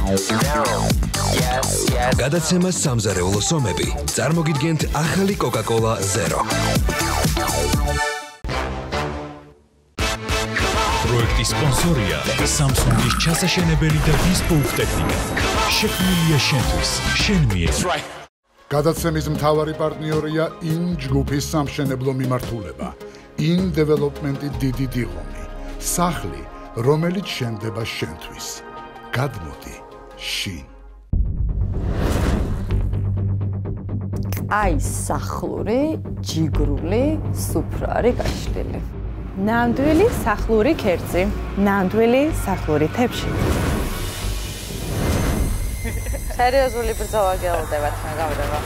გადაცემა სამზარეულო სომები. წარმოგიდგენთ ახალი Coca-Cola Zero. პროექტის სპონსორია Samsung-ის ჩასაშენებელი და bespoke ტექნიკა. შექმნილია შენთვის, შენ მიერ. გადაცემის მთავარი პარტნიორია IN ჯგუფის სამშენებლო მიმართულება. IN დეველოპმენტი დიდი დიღომი. სახლი, რომელიც შენდება შენთვის. გადმოდი შინ. აი სახლური, ჯიგრული, სუფრარი გაშლილი. ნამდვილი სახლური ქერცი, ნამდვილი სახლური თეფში. სერიოზული ბრძოლა გელოდებათ, მე გავდება.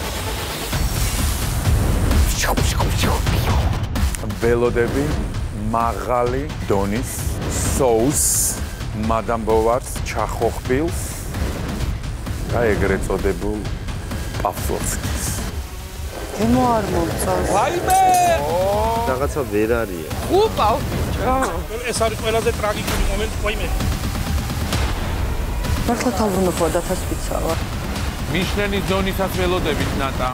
ველოდები, მაღალი დონის, соус, მადამ ბოვარს, ჩახოხბილს და ეგრეთ წოდებულ პავლოვსკის. ემო არ მომწონს. ვაიმე! რაღაცა ვერ არია. უპავ! ეს არის ყველაზე ტრაგიკული მომენტი, ვაიმე. მართლა თავბრუნობა დათასვიცავა. მიშლენის დონისაც ველოდებით ნატა.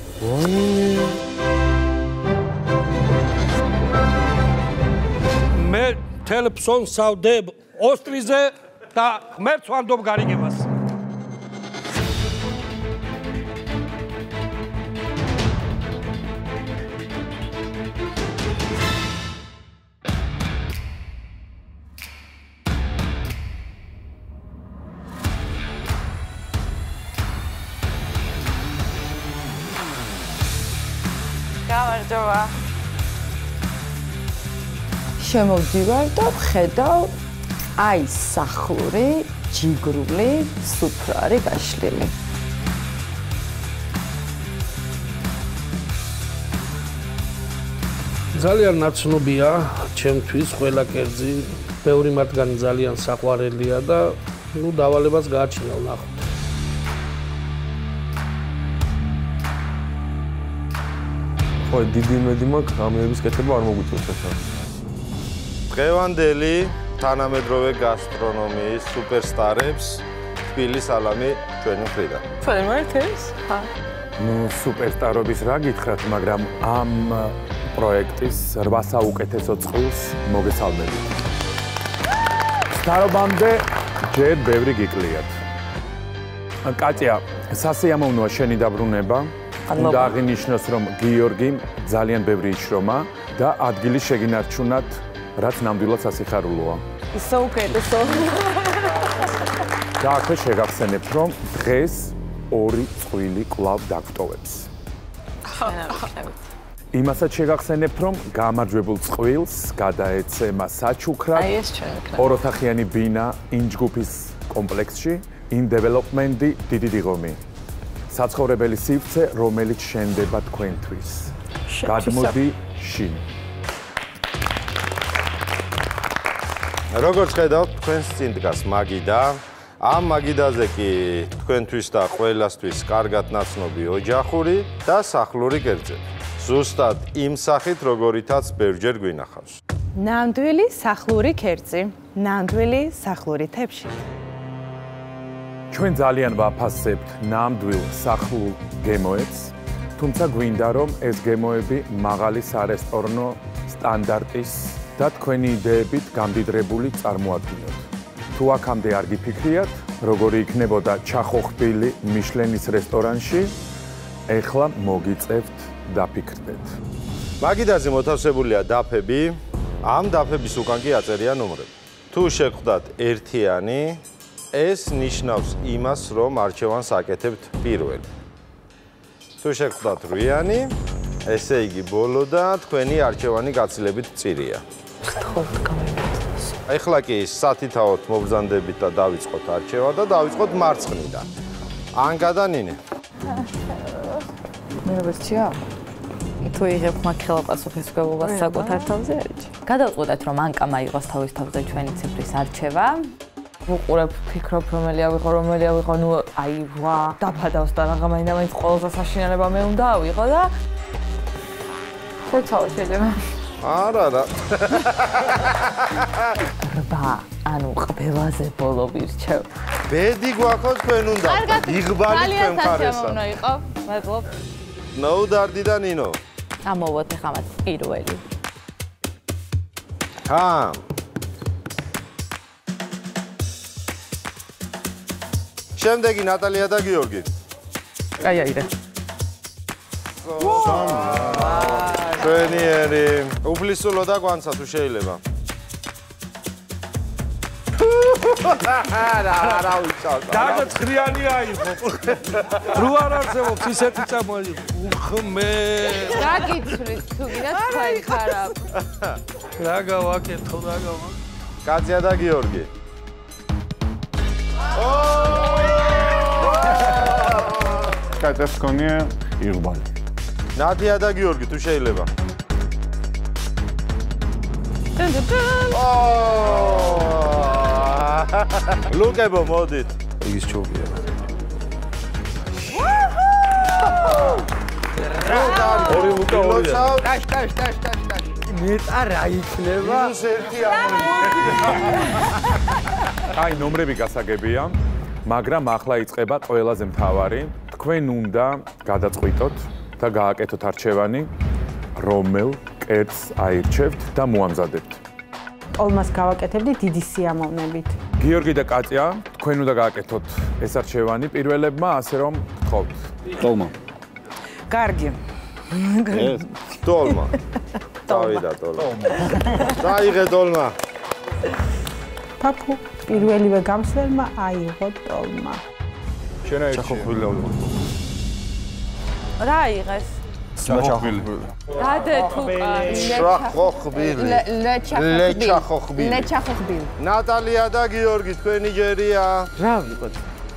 მე თელფსონ სავდებ ოსტრიზე და ღმერთს ვანდობ გარიგებას. გამარჯობა. შემოვდივარ და ვხედავ აი სახლური, ჯიგრული, სუფრარი გაშლილი. ძალიან ნაცნობია ჩემთვის ყველა კერძი, ბევრი მათგანი ძალიან საყვარელია და დავალებას გააჩინა ვნახოთ. ხო, დიდი იმედი მაქვს, რამეების კეთება არ მოგვიწევს ახლა. დღევანდელი თანამედროვე გასტრონომიის სუპერსტარებს თბილი სალამი ჩვენი მხრიდან. ფერმერს? ხა. სუპერსტარობის რა გითხრათ, მაგრამ ამ პროექტის 8 საუკეთესო წყვილს მოგესალმებით. სტარობამდე ჯერ ბევრი გიკლიათ. კატია, სასიამოვნოა შენი დაბრუნება. უნდა აღინიშნოს, რომ გიორგიმ ძალიან ბევრი იშრომა და ადგილი შეგინარჩუნათ, რაც ნამდვილად სასიხარულოა. ისო უკეთესო. და აქვე შეგახსენებთ, რომ დღეს 2 წყვილი კვლავ დაგვტოვებს. იმასაც შეგახსენებთ, რომ გამარჯვებულ წყვილს გადაეცემა საჩუქრად ოროთახიანი ბინა IN ჯგუფის კომპლექსში, IN დეველოპმენტი დიდი დიღომი. საცხოვრებელი სივრცე, რომელიც შენდება თქვენთვის. გადმოდი შინ. როგორც ხედავთ, თქვენს წინ დგას მაგიდა. ამ მაგიდაზე კი თქვენთვის და ყველასთვის კარგად ნაცნობი ოჯახური და სახლური კერძები. ზუსტად იმ სახით, როგორითაც ბევრჯერ გვინახავს. ნამდვილი სახლური ქერცი, ნამდვილი სახლური თეფში. ჩვენ ძალიან ვაფასებთ ნამდვილ სახლურ გემოებს, თუმცა გვინდა რომ ეს გემოები მაღალი სარესტორნო სტანდარტის და თქვენი იდეებით გამდიდრებული წარმოადგინოთ. თუ აქამდე არ გიფიქრიათ, როგორი იქნებოდა ჩახოხბილი მიშლენის რესტორანში, ეხლა მოგიწევთ დაფიქრდეთ. მაგიდაზე მოთავსებულია დაფები, ამ დაფების უკან კი აწერია ნომრები. თუ შეგხვდათ ერთიანი, ეს ნიშნავს იმას, რომ არჩევანს აკეთებთ პირველი. თუ შეგხვდათ 8-იანი, ესე იგი ბოლო და თქვენი არჩევანი გაცილებით მწირია. ეხლა კი სათითაოდ მობრძანდებით და დავიწყოთ არჩევა და დავიწყოთ მარცხნიდან. ანგა და ნინი. მე როცა თუ იღებ მაგხელა პასუხისმგებლობას საკუთარ თავზე არჩი. გადავწყვეტეთ, რომ ანკამ აიღოს თავის თავზე ჩვენი ციფრის არჩევა. ვუყურებ, ფიქრობ, რომელი ავიღო, ნუ აი ვა, დაფადავს და რაღა მაინც ყველაზე საშინელება მე უნდა ავიღო და ხოცავ შეიძლება. არა. 8, ანუ ბელაზე ბოლო ვირჩევ. ბედი გვაქვს თქვენ უნდა. იღბალი თქვენ ხარესა. უნდა იყო. მადლობ. ნოუდარდი და ნინო. ამოვოთ ახლა მათ პირველი. ჰა. შემდეგი ნატალია და გიორგი. აი აირე. ჩვენიერი. უფლისულო და გვანცა თუ შეიძლება. რა ვიცავ. დაგაცხრიანი აიღო. რო არ არსებობს ისეთი წამოელი. უხმე. გაგიცვრის თუ გინდა თქვენ ხარაბ. რა გავაკეთო, რა გავა. კაცია და გიორგი. კაცებს ქონია იღბალი. ნათია და გიორგი თუ შეიძლება. ლუკებო მოდით. ის ჩობია. ორი ლუკა ორია. ტაშ. მეტა რა იქნება? მინუს 1 ამოი. აი ნომრები გასაგებია, მაგრამ ახლა იწყება ყველაზე მთავარი. თქვენ უნდა გადაწყვიტოთ და გააკეთოთ არჩევანი, რომელ კერძს აირჩევთ და მოამზადებთ. ტოლმას გავაკეთებდი დიდი სიამოვნებით. გიორგი და კატია, თქვენ უნდა გააკეთოთ ეს არჩევანი პირველებმა, ასე რომ გთხოვთ. ტოლმა. კარგი. ტოლმა. დავიდა ტოლმა. დაიღე ტოლმა. პაპუ პირველივე გამსვლელმა აიღო ტოლმა. შენ აირჩიე. რა აიღეს? ჩახოხბილი. გადე თუ ჩახოხბილი. ლეჩახოხბილი. ნატალია და გიორგი თქვენი ჯერია. რა ვიყოთ?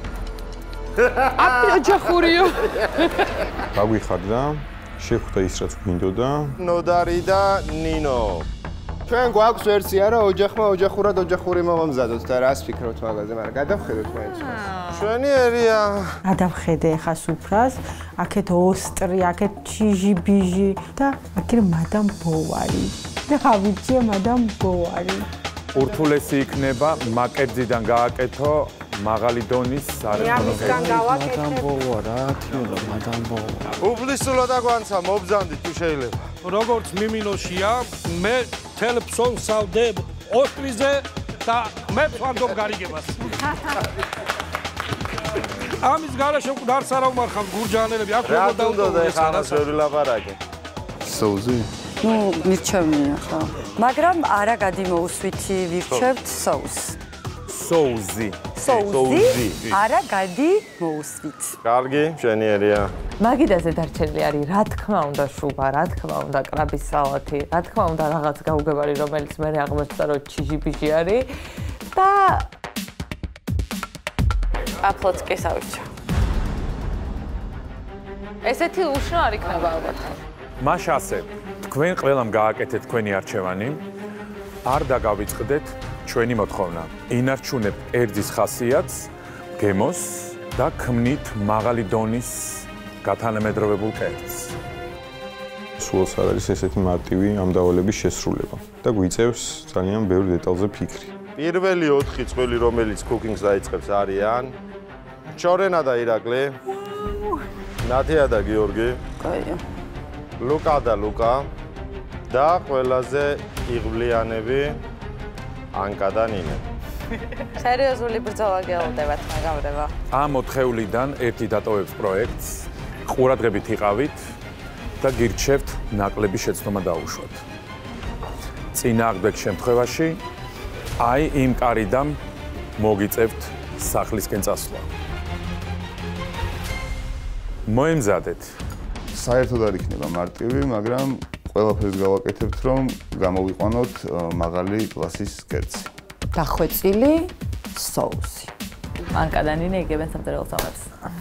აპიოჯახურიო. გაგვიხარდა, შეხვდა ის რაც გვინდოდა. ნოდარი და ნინო. ჩვენ გვაქვს ვერსია რა ოჯახმა ოჯახურად ოჯახური მომამზადოთ და რას ფიქრობთ მაგაზე, მაგრამ გადავხედოთ მაინც. ჩვენიერია. გადავხედე ხა სუფრას, აქეთ ოსტრი, აქეთ ჩიჟი-ბიჟი და აქეთ მადამ ბოვარი. და ავიჩე მადამ ბოვარი. ურთულესი იქნება მაკერძიდან გააკეთო მაღალი დონის ამისგან გავაკეთე. მადამ ბოვა, რა თქმა მადამ ბოვა. უფლისულო და გვანცა მობზანდით თუ შეიძლება. როგორც მიმინოშია, მე თელფსონ სავდებ ოსტრიზე და მე ვარდობ გარიგებას. ამის garaშე უკდარს არა უმარხავ გურჯაანელები აქ რა უნდა ხანას ვერ ვილაპარაკე. სოუზი? ნუ მირჩევნია ხო. მაგრამ არა გადიმოუსვითი ვირჩევთ соуს. соуზი. соуზი? არა გადი მოუსვით. კარგი, შენიერია. მაგიდაზე დარჩენილი არის, რა თქმა უნდა, შუბა, რა თქმა უნდა, კრაბის სალათი, რა თქმა უნდა, რაღაც გაუგებარი, რომელიც მე აღმოჩნდა, რომ ჩიჟი-ბიჟი არის და აფლოცკის ავირჩა. ესეთი უშნო არ იქნება ალბათ. მაშ ასე, თქვენ ყველამ გააკეთეთ თქვენი არჩევანი, არ დაგავიწყდეთ ჩვენი მოთხოვნა. ინარჩუნებთ კერძის ხასიათს, გემოს და ქმნით მაღალი დონის გათანამედროვებულ კერძს. სულაც არ არის ესეთი მარტივი ამ დავალების შესრულება და გვიწევს ძალიან ბევრ დეტალზე ფიქრი. პირველი 4 წვილი, რომელიც cooking-ს დაიწყებს, არიან ჩორენა და ირაკლი, ნათია და გიორგი, ლუკა და ლუკა და ყველაზე იღბლიანები ანკა და ნინო. სერიოზული ბრძოლა გეულდებათ მაგავრება. ამ 4 ხევლიდან ერთი დატოვებს პროექტს, ყურადღებით იყავით და გირჩევთ ნაკლები შეცდომა დაუშვათ. წინააღმდეგ შემთხვევაში აი იმ კარიდან მოგიწევთ სახლისკენ წასვლა. მოემზადეთ. საერთოდ არ იქნება მარტივი, მაგრამ ყველაფერს გავაკეთებთ, რომ გამოვიყვანოთ მაღალი კლასის კერძი. დახვეწილი соуსი. ანკა და ნინე იგებენ სამწერლო სამებს.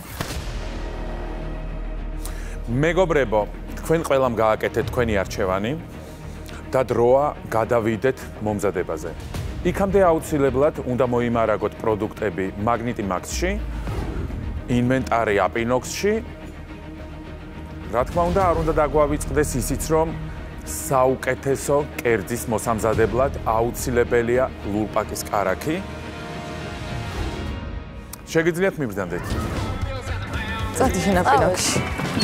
მეგობრებო, თქვენ ყველამ გააკეთეთ თქვენი არჩევანი და დროა გადავიდეთ მომზადებაზე. იქამდე აუცილებლად უნდა მოიმარაგოთ პროდუქტები მაგნიტი მაქსში, ინვენტარი აპინოქსში. რა თქმა უნდა, არ უნდა დაგვავიწყდეს ისიც, რომ საუკეთესო კერძის მოსამზადებლად აუცილებელია ლულპაკის კარაქი შეგიძლიათ მიბრძანდეთ. წადი შენაპირებში.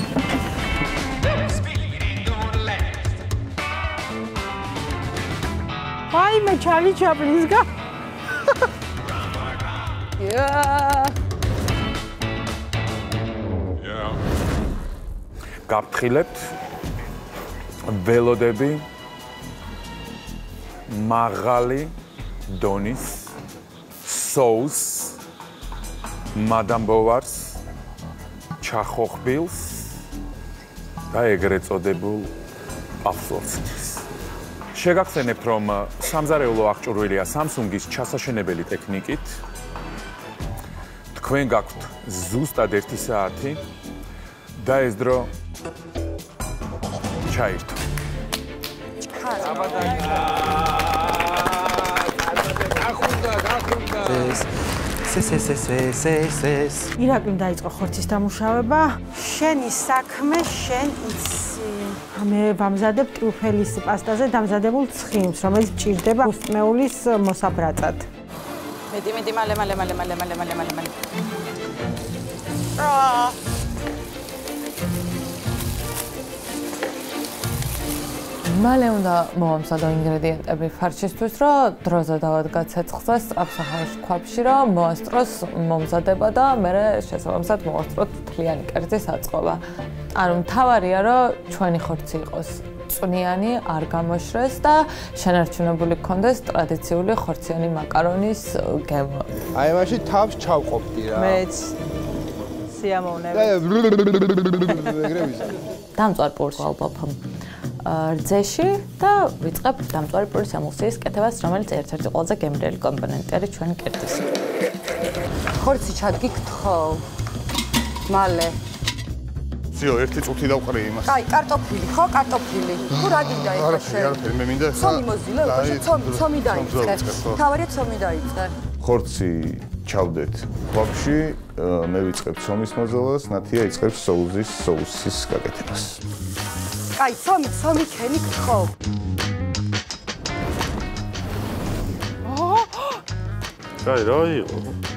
აი მე ჩალი ჩაპლინსგა. გაფრთხილებთ ველოდები მაღალი დონის соус მადამ ბოვარს ჩახოხბილს და ეგრეთ წოდებულ აფლორცის. შეგახსენებთ, რომ სამზარეულო აღჭურვილია Samsung-ის ჩასაშენებელი ტექნიკით. თქვენ გაქვთ ზუსტად 1 საათი და ეს დრო ჩაირთო. ირაკლიმ დაიწყო ხორცის დამუშავება. შენი საქმე შენ იცი. მე ვამზადებ ტრუფელის პასტაზე დამზადებულ ცხიმს, რომელიც ჭირდება უსტმეულის მოსაბრატად. მედი მალე. მალე უნდა მოვამზადო ინგრედიენტები ფარშისთვის, რომ დროზე დავადგა ცეცხლზე სწრაფსახარში ქვაბში, რომ მოასწროს მომზადება და მერე შესაბამისად მოვასწროთ მთლიანი კერძის აწყობა. ანუ მთავარია, რომ ჩვენი ხორცი იყოს წვნიანი, არ გამოშრეს და შენარჩუნებული გქონდეს ტრადიციული ხორციანი მაკარონის გემო. აი მაშინ თავს ჩავყოფდი რა. მეც სიამოვნებით. დამწვარ პურს ალბაფამ რძეში და ვიწყებ დამწვარი პურის ემულსიის კეთებას, რომელიც ერთ-ერთი ყველაზე გემრიელი კომპონენტი არის ჩვენი კერძის. ხორცი ჩადგიქთხო. მალე. ძიო, ერთი წუთი დავყრი იმას. კაი, კარტოფილი, ხო, კარტოფილი. თუ რა გინდა ეხლა შენ? არაფერი, მე მინდა ცომი მოზილე, ცომი დაიწყე. თავარია ცომი დაიწყე. ხორცი ჩავდეთ ხვაფში, მე ვიწყებ ცომის მოზილას, ნათია იწყებს соусის გაკეთებას. კაი, ცომი ქენი გთხო. კაი, რა იყო?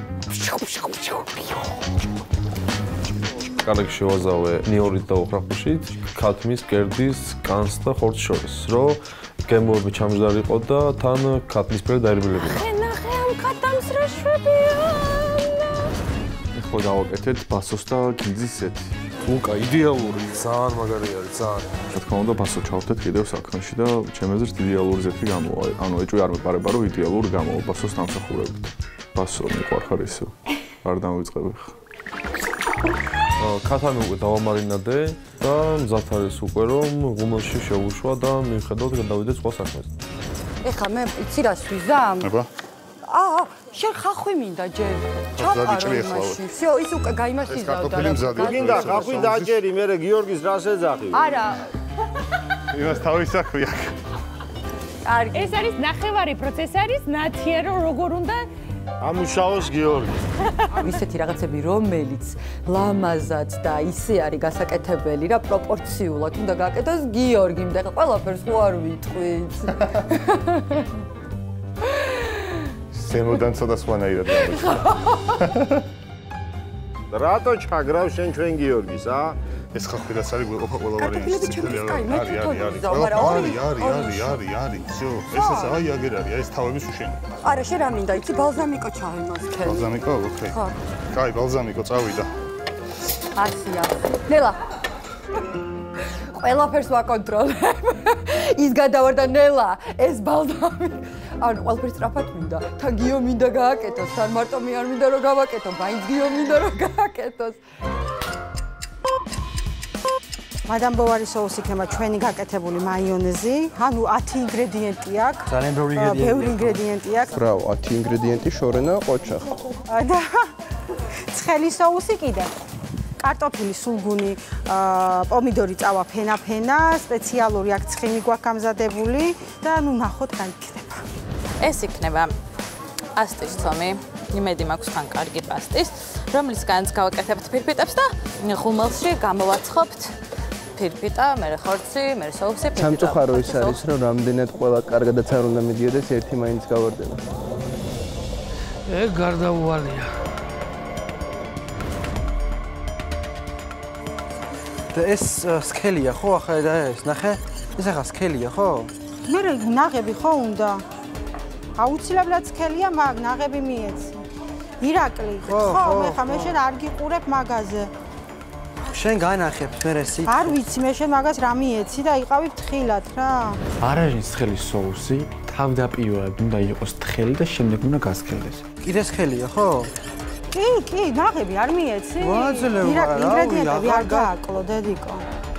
კარგი შევაზავე ნიორით და ოხრახუშით, ქათმის, კერდის, კანს და ხორცს შორის, რომ გემოები ჩამჯდარი იყო და თან ქათმისფერი დაერბილებინა. ნახე ამ ქათამს რა შვებია. ეხლა დავაკეთეთ ბასოს და გიძის სეთი. უკა იდეალური, ძალიან მაგარი არის, ძალიან. რა თქმა უნდა, ბასო ჩავხდეთ კიდევ საქმეში და ჩემ აზრით იდეალური ზეთი გამოვა. ანუ ეჭვი არ მეპარება, რომ იდეალური გამოვა ბასოს დამსახურებით. ბასო მიყვარხარ ისო. არ დამოვიწყები ხა. ქათამი უკვე დავამარინადე და მზად არის უკვე რომ ღუმელში შევუშვა და მიხედავთ გადავიდე სხვა საქმეზე. ეხლა მე იცი რა სვიზამ? აბა. შენ ხახვი მინდა ჯერ. ჩაყარო იმაში. всё, ის უკვე გაიმაშიზავდა. გინდა ხახვი დაჭერი, მე გიორგის რას ეძახი? არა. იმას თავის საქმე აქვს. კარგი. ეს არის ნახევარი პროცესი არის, ნათია რომ როგორ უნდა ამუშავოს გიორგი. ისეთი რაღაცები, რომელიც ლამაზად და ისე არის გასაკეთებელი რა პროპორციულად უნდა გააკეთოს გიორგიმ და ყველაფერს ხო არ ვიტყვით. ზემოდან ცოტა სხვანაირად გამოჩნდა. რატო ჩაგრავ შენ ჩვენ გიორგის, ა? ეს ხახვიდაც არის ყველავარი არის. всё, ეს აი აგერ არის, ეს თავების უშენი. არა, შენ რა მინდა, იცი ბალზამიკო ჩავიმოსქენ. ბალზამიკო, ოკეი. კაი, ბალზამიკო წავიდა. ასია. ნელა. ყველაფერს ვაკონტროლებ. ის გადავარ და ნელა, ეს ბალზამიკო. ანუ ყველაფერს სწრაფად მინდა. თან გიო მინდა გააკეთოს, თან მარტო მე არ მინდა რომ გავაკეთო, მაინც გიო მინდა რომ გააკეთოს. მადამ ბოვარის соуსი ქემა ჩვენი გაკეთებული მაიონეზი, ანუ 10 ინგრედიენტი აქვს. ძალიან ბევრი ინგრედიენტი აქვს. ბრავო, 10 ინგრედიენტი შორენა ყოჩახ. და ცხელი соуსი კიდე. კარტოფილი, სულგუნი, პომიდორი, წავა, ფენა, სპეციალური აქ ცხიმი გვაქვს გამზადებული და ნუ ნახოთ რა იქნება. ეს იქნება პასტის ცომი. იმედი მაქვს თან კარგი პასტის, რომლისგანაც გავაკეთებთ ფირფიტებს და ღუმელში გამოვაცხობთ ფირფიტა, მერე ხორცი, მერე соуსი, ფირფიტა. სამწუხარო ის არის, რომ რამდენად ყველა კარგადაც არ უნდა მიდიოდეს, ერთი მაინც გავარდება. ეგ გარდაუვალია. და ეს სქელია ხო ახლა და ეს ნახე ეს ახლა სქელია ხო მე ნაღები ხო უნდა აუცილებლად სქელია მაგ ნაღები მიეცი ირაკლი ხო მე ხა მე შენ არ გიყურებ მაგაზე შენ განახებ მე რესი არ ვიცი მე შენ მაგას რა მიეცი და იყავი თხილად რა არაჟნის თხილის соуსი თავდაპირველად უნდა იყოს თხელი და შემდეგ უნდა გასქელდეს კიდე სქელია ხო კი ნაღები არ მიეცი ირაკლი ინგრედიენტები არ გააკლო დედიკო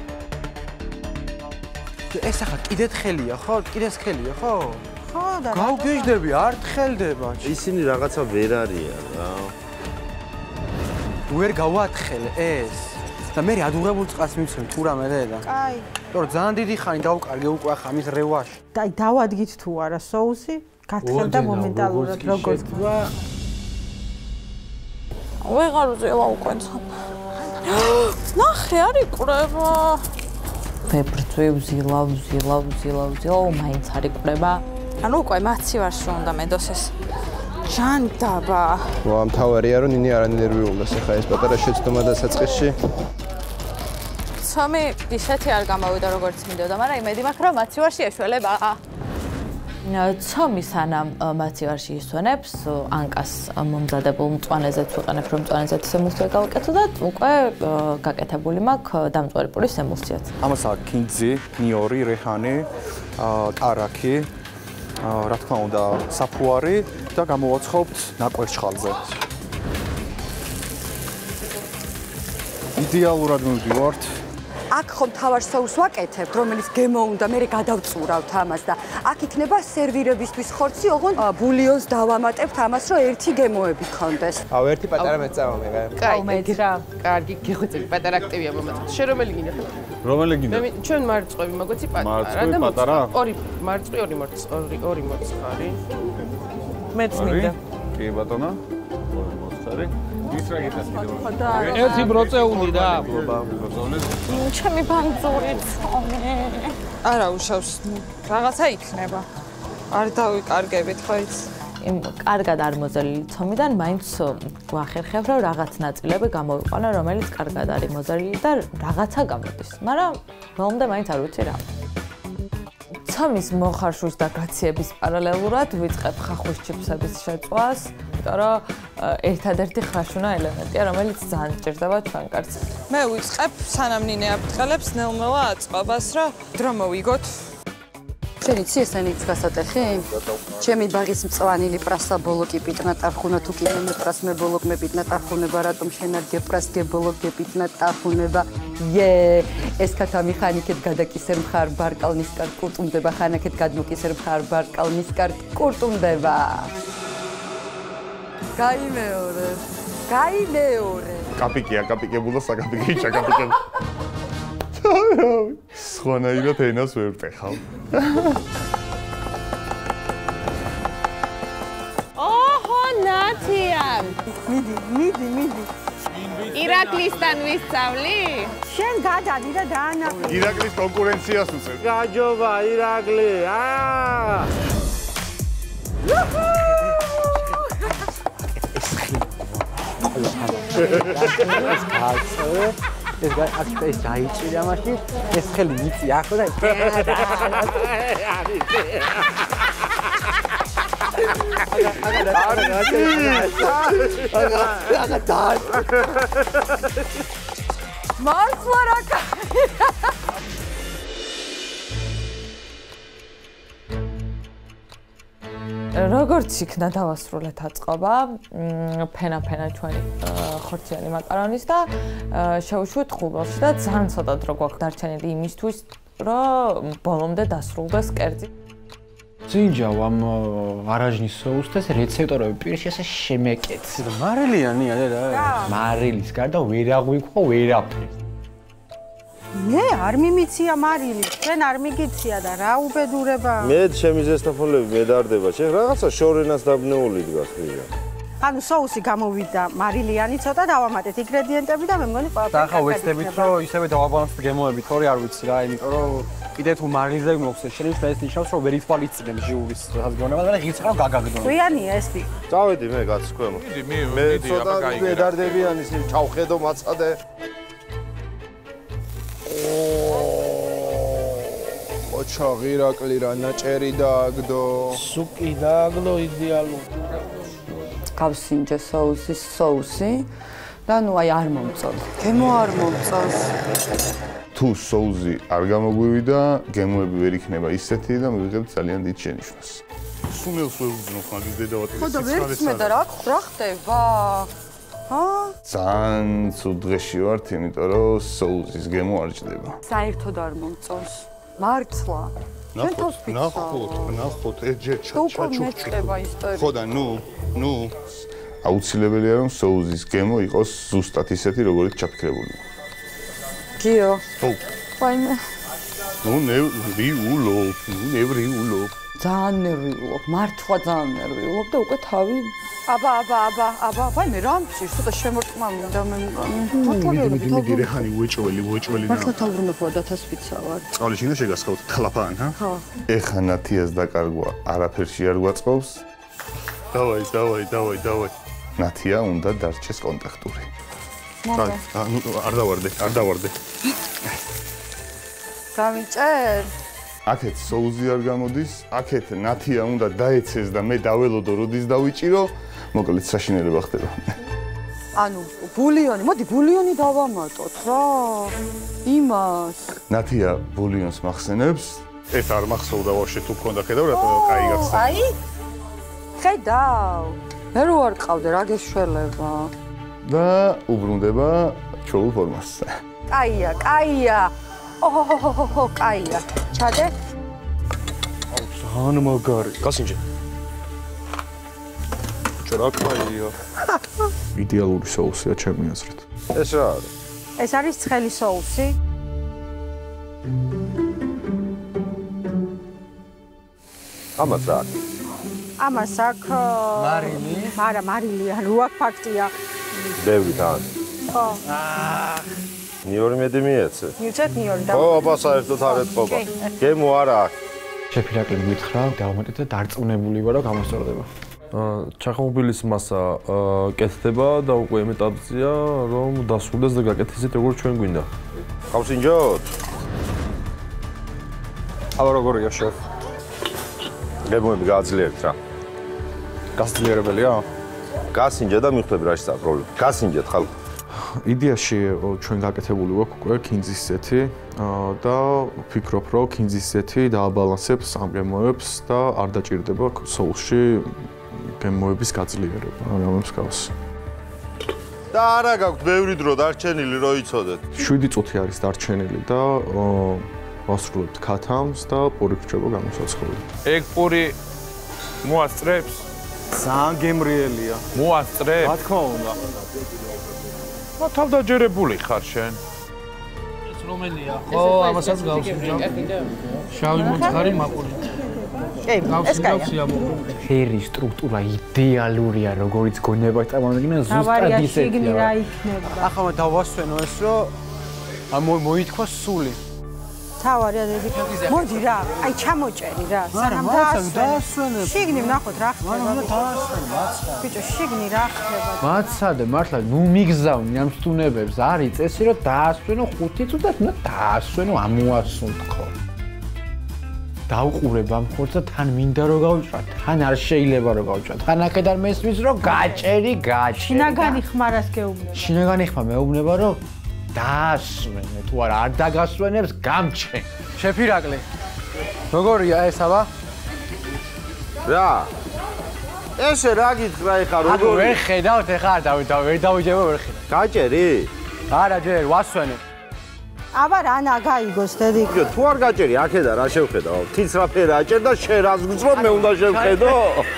ეს ახლა კიდე თხელია ხო კიდე სქელია ხო ხო და გავგეჟდები არ თხელდება ისინი რაღაცა ვერ არიან რა ვერ გავათხელ ეს და მე ადუღებულ წყალს მივცემ თუ რამე და კაი თორე ძალიან დიდი ხანი დავკარგე უკვე ახლა მის რევაში და დავადგით თუ არა соуსი გათხელდა მომენტალურად როგორც ვეღარ უზელა უკვე ნახე არ იყრება ვებრძვი ვზილა მაინც არ იყრება ანუ უკვე მაცივარში უნდა მედოსეს ჯანდაბა მთავარია რომ ნინი არანერვიულდეს ახლა ეს პატარა შეცდომა დასაწყისში სამი ისეთი არ გამოვიდა როგორც მინდოდა მაგრამ იმედი მაქვს რომ მაცივარში ეშველება ცომი სანამ მაცივარში ისვენებს ანკას მომზადებულ მწვანეზეც ვიყენებ რომ მწვანეზეც ემულსია გავაკეთო და უკვე გაკეთებული მაქვს დამწვარი პურის ემულსიაც ამას აქვს ქინძი, ნიორი, რეჰანი, კარაქი რა თქმა უნდა საფუარი და გამოვაცხობთ ნაკვერჩხალზე იდეალურად მივდივართ აქ ხომ თავარ соуს ვაკეთებთ, რომელიც გემო უნდა, მე გადავწურავთ ამას და აქ იქნება სერვირებისთვის ხორცი, ოღონდ ბულიონს დავამატებთ ამას, რომ ერთი გემოები გქონდეს. აუ, ერთი პატარა მეწავამე, რა. კაი, მეძრა. კარგი, გიხოცები, პატარა აქტივია მომაწევ. შენ რომელი გინდა? რომელი გინდა? მე ჩვენ მარწყვები მაგვიცი პატარა და პატარა? ორი მარწყვი, ორი მოცხარი. მეც მინდა. კი ბატონო. ორი მოცხარი. ის რა გითხრას კიდევ? ერთი ბროწეული რა. ჩემი ბანძური ცომი. არა უშავს. რაღაცა იქნება. არ დავიკარგებით ხო იცი? იმ კარგად არ მოძალილი ცომიდან მაინც ვახერხებ რომ რაღაც ნაწილები გამოვიყვანო რომელიც კარგად არის მოძალილი და რაღაცა გამოდის. მაგრამ ბოლომდე მაინც არ ვიცი რა. ცომის მოხარშვის და გაციების პარალელურად ვიწყებ ხახვის ჩიფსების შეწვას, იმიტომ რომ ერთადერთი ხრაშუნა ელემენტია, რომელიც ძალიან ჭირდება ჩვენ კარს. მე ვიწყებ სანამ ნინე აფრთხილებს ნელ-ნელა აწყობას, რომ დრო მოვიგოთ. შენ იცი ესენი გასატეხი? ჩემი ბაღის მწვანილი პრასა ბოლოკი პიტნა ტარხუნა თუ კი მე პრას მე ბოლოკ მე პიტნა ტარხუნება რატომ შენ არ გეპრას გებოლოკ გეპიტნა ტარხუნება ეს კათა მექანიკეთ გადაკისერ მხარ ბარკალნის კარ კურტუმდება ხანაკეთ გადმოკისერ მხარ ბარკალნის კარ კურტუმდება გაიმეორე კაპიკებულა საკაპიკე ჩაკაპიკებულა სხვანაირად ენას ვერ ვტეხავ. ოჰო, ნათია. მიდი. ირაკლისთან ვისწავლი? შენ გადადი და დაანახე. ირაკლის კონკურენციას უწევ. გაჯობა ირაკლი. ეს აქ ეს დაიჭირა მაშინ ეს ხელი მიწი ახლა და მართლა რა როგორც იქნა დავასრულეთ აწყობა ფენა ჩვენი ხორციანი მაკარონის და შევუშვით ხუბელში და ძალიან ცოტა დრო გვაქვს დარჩენილი იმისთვის რომ ბოლომდე დასრულდეს კერძი ძინჯავ ამ არაჟნის соуს და რეცეპტორები პირში ასე შემეკეთს მარილიანია რა მარილის გარდა ვერ აღვიქვა ვერაფერი მე არ მიმიცია მარილი, შენ არ მიგიცია და რა უბედურება. მე ჩემი ზესტაფონები მედარდება, შენ რაღაცა შორენას დაბნეული დგას ხია. ანუ соуსი გამოვიდა მარილიანი ცოტა დავამატეთ ინგრედიენტები და მე მგონი ყველაფერი. და ახლა ვეცდებით რომ ისევე დავაბალანსოთ გემოებით, თორე არ ვიცი რა, იმიტომ რომ კიდე თუ მარილზე მოხსენ, შენ ეს ნიშნავს რომ ვერ ითვალისწინებ ჟიურის საზოგონება, მაგრამ ღირსება გაგაგდო. გვიანია ეს ფიქრი. წავედი მე კაცს ქვემო. მე ცოტა მედარდებიან ისე ჩავხედო მაცადე. ოჩაღი ირაკლი რა ნაჭერი დააგდო. სუკი დააგდო იდეალური. გავსინჯე соуსი და ნუ აი არ მომწონს. გემო არ მომწონს. თუ соуზი არ გამოგვივიდა, გემოები ვერ იქნება ისეთი და მივიღებთ ძალიან დიდ შენიშვნას. სუნელს ვერ უძნობ მაგის დედავატი. ხო და ვერცმე და რა ხდება? ძალიან ცუდ დღეში ვართ, იმიტომ რომ соуზის გემო არ ჭდება. საერთოდ არ მომწონს. მართლა. ნახოთ, ეჯერ ჩაჩუქება ისტორია. ხო და ნუ აუცილებელია რომ соуზის გემო იყოს ზუსტად ისეთი, როგორიც ჩაფიქრებული. გიო. ხო. ვაიმე. ნუ ნევრიულობ. ძალიან ნერვიულობ, მართლა ძალიან ნერვიულობ და უკვე თავი აბა, ვაიმე რა მჭირს, ცოტა შემორტყმა მინდა მე. მიდი რეხანი უეჭველი. მართლა თავბრუნებაა დათასვიცა ვარ. წყალი შიგნით შეგასხავთ თლაფან, ჰა? ხო. ეხა ნათიას დაკარგვა არაფერში არ გვაწყობს. დავაი. ნათია უნდა დარჩეს კონტაქტური. არ დავარდე. გამიჭერ? აქეთ соуზი არ გამოდის, აქეთ ნათია უნდა დაეცეს და მე დაველოდო როდის დავიჭირო, მოკლედ საშინელება ხდება. ანუ ბულიონი, მოდი ბულიონი დავამატოთ რა. იმას. ნათია ბულიონს მახსენებს, ეს არ მახსოვდა ვაფშე თუ გქონდა ხედავ რა კაი გახსნა. აი. ხედავ. მე რო არ ყავდე რა გეშველება. და უბრუნდება ჩოულ ფორმას. კაია. ოჰო, კაია. ჩადე. ძალიან მაგარი. გასინჯე. რა კაია. იდეალური соусია ჩემი აზრით. ეს რა არის? ეს არის ცხელი соуსი. ამას რა არის? ამას აქ მარილი. არა, მარილია, რუაქ ფაქტია. ბევრი თან. ხო. ნიორი მედი მიეცე. მივცეთ ნიორი და. ხო, აბა საერთოდ არ ეთყობა. გემო არა აქვს. შეფირაკლი გითხრა, დავამატეთ და დარწმუნებული ვარ, რომ გამოსწორდება. ჩახმობილის მასა კეთდება და უკვე იმ ეტაპზეა, რომ დასრულდეს და გაკეთდეს როგორც ჩვენ გვინდა. გავსინჯოთ. აბა როგორია შეფ? გემოები გააძლიერეთ რა. გასძლიერებელია? გასინჯე და მიხვდები რა შეიძლება პრობლემა. გასინჯეთ ხალხო. იდეაში ჩვენ გაკეთებული გვაქვს უკვე ქინძის სეთი და ვფიქრობ, რომ ქინძის სეთი დააბალანსებს ამ გემოებს და არ დაჭირდება соуსში გემოების გაძლიერება, რამე მსგავსი. და არა გაქვთ ბევრი დრო დარჩენილი, რო იცოდეთ. 7 წუთი არის დარჩენილი და ვასრულებთ ქათამს და პური გრჩება გამოსაცხოდი. ეგ პური მოასწრებს? ძალიან გემრიელია. მოასწრებს? რა თქმა უნდა. თავდაჯერებული ხარ შენ. ეს რომელია? ხო, ამასაც გავსინჯავ. შავი მოცხარი მაყურით. ეს კაია. ფერი სტრუქტურა იდეალურია, როგორიც გონება წარმოგიდგენა ზუსტად ისეთია. შიგნი რა იქნება? ახლა დავასვენო ეს, რომ მოითქვა სული. თავარი ადრე. მოდი რა, აი ჩამოჭერი რა. სანამ დაასვენებ. შიგნი ვნახოთ რა ხდება. ბიჭო, შიგნი რა ხდება? მაცადე, მართლა, ნუ მიგზავნი ამ სტუნებებს, არის წესი, რომ დაასვენო 5 წუთად, ნუ დაასვენო ამოასუნთქო. დავყურებ ამ ხორცს და თან მინდა რომ გავჭრათ, თან არ შეიძლება რომ გავჭრათ. თან აქედან მესმის რომ გაჭერი. შინაგანი ხმარას გეუბნება. შინაგანი ხმა მეუბნება რომ დაასვენე, თუ არა არ დაგასვენებს, გამჩენ. შეფირაკლი. როგორია ეს აბა? რა? ესე რა გითხრა ეხა როგორ? ანუ ვერ ხედავთ ეხა ვერ დავიჯება ვერ ხედავ. გაჭერი? არა ჯერ ვასვენე. აბა რანა გაიგოს დედი. თუ არ გაჭერი, აქედან რა შევხედავ? თიც რა ფერა აჭერ და შენ რას გძრო მე უნდა შევხედო?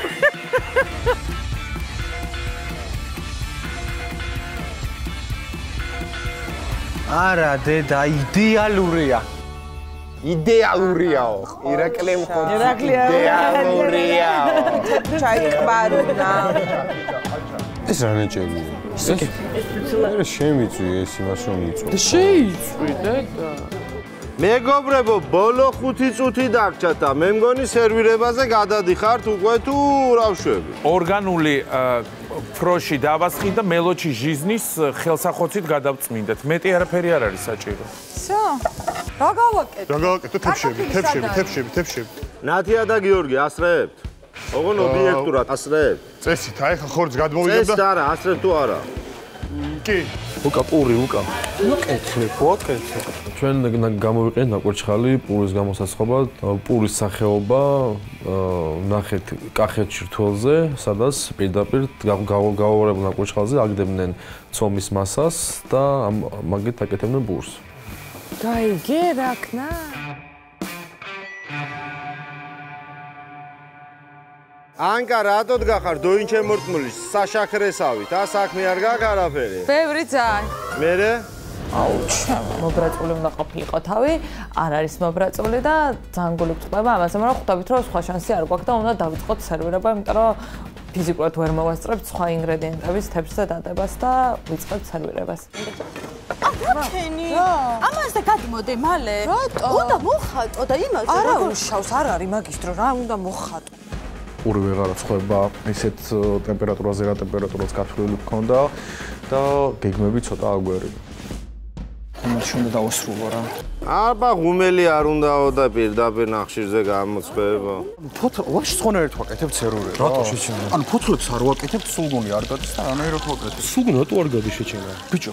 არა დედა იდეალურია. იდეალურიაო. ირაკლემ ხო იდეალურიაო. ჩაიყვარულა. ეს რა ნეჭებია? მე შემიწვი ეს იმას რომ იწვი. შეიწვი დედა. მეგობრებო, ბოლო 5 წუთი დაგჭათ და მე მგონი სერვირებაზე გადადიხართ უკვე თუ რა ვშვები? ორგანული ფროში დავასხი და მელოჩი ჟიზნის ხელსახოცით გადავწმინდეთ. მეტი არაფერი არ არის საჭირო. всё. რა გავაკეთე? რა გავაკეთე? თებშები. ნათია და გიორგი ასრებთ? ოღონ ობიექტურად ასრებთ? წესით, აი ხა ხორცს გადმოვიდებ და წესით არა, ასრებთ თუ არა? კი. უკა პური. ჩვენ გამოვიყენეთ ნაკვერჩხალი პურის გამოსაცხობად, პურის სახეობა ნახეთ კახეთში რთველზე, სადაც პირდაპირ გავავარებულ ნაკვერჩხალზე აგდებდნენ ცომის მასას და მაგით აკეთებდნენ პურს. გაიგე რაკნა? ანკა რატოდ გახარ დოინჩემორტმული საშაქრესავით, საქმე არ გაქვს არაფერი. ბევრი ძალიან. მერე? მობრაწული უნდა ყოფილიყო თავი, არ არის მობრაწული და ძალიან გულწრფელია ამაზე, მაგრამ ხვდებით რომ სხვა შანსი არ გვაქვს და უნდა დავიწყოთ სერვირება, იმიტომ რომ ფიზიკურად ვერ მოვასწრებთ სხვა ინგრედიენტების თებსს და დადებას და ვიწყებთ სერვირებას. აკენი. ამაზე გადმოდე მალე. რატო? უნდა მოხატო და იმაზე არა უშავს, არ არის მაგის დრო, რა უნდა მოხატო. პური ვეღარ ცხება, ისეთ ტემპერატურაზე რა ტემპერატურაც გათვლილი გქონდა და გეგმები ცოტა აგვერი. ხომალში უნდა დავასრულო რა. აბა ღუმელი არ უნდაო და პირდაპირ ნახშირზე გამოწვევა. ვაში ხონა ერთ ვაკეთებ სერვერზე. რატო შეჩენა? ანუ ფოთლებს არ ვაკეთებ, სულგუნი არ გადის და რანაირად ვაკეთებ. სულგუნი რატო არ გადის შეჩენა? ბიჭო.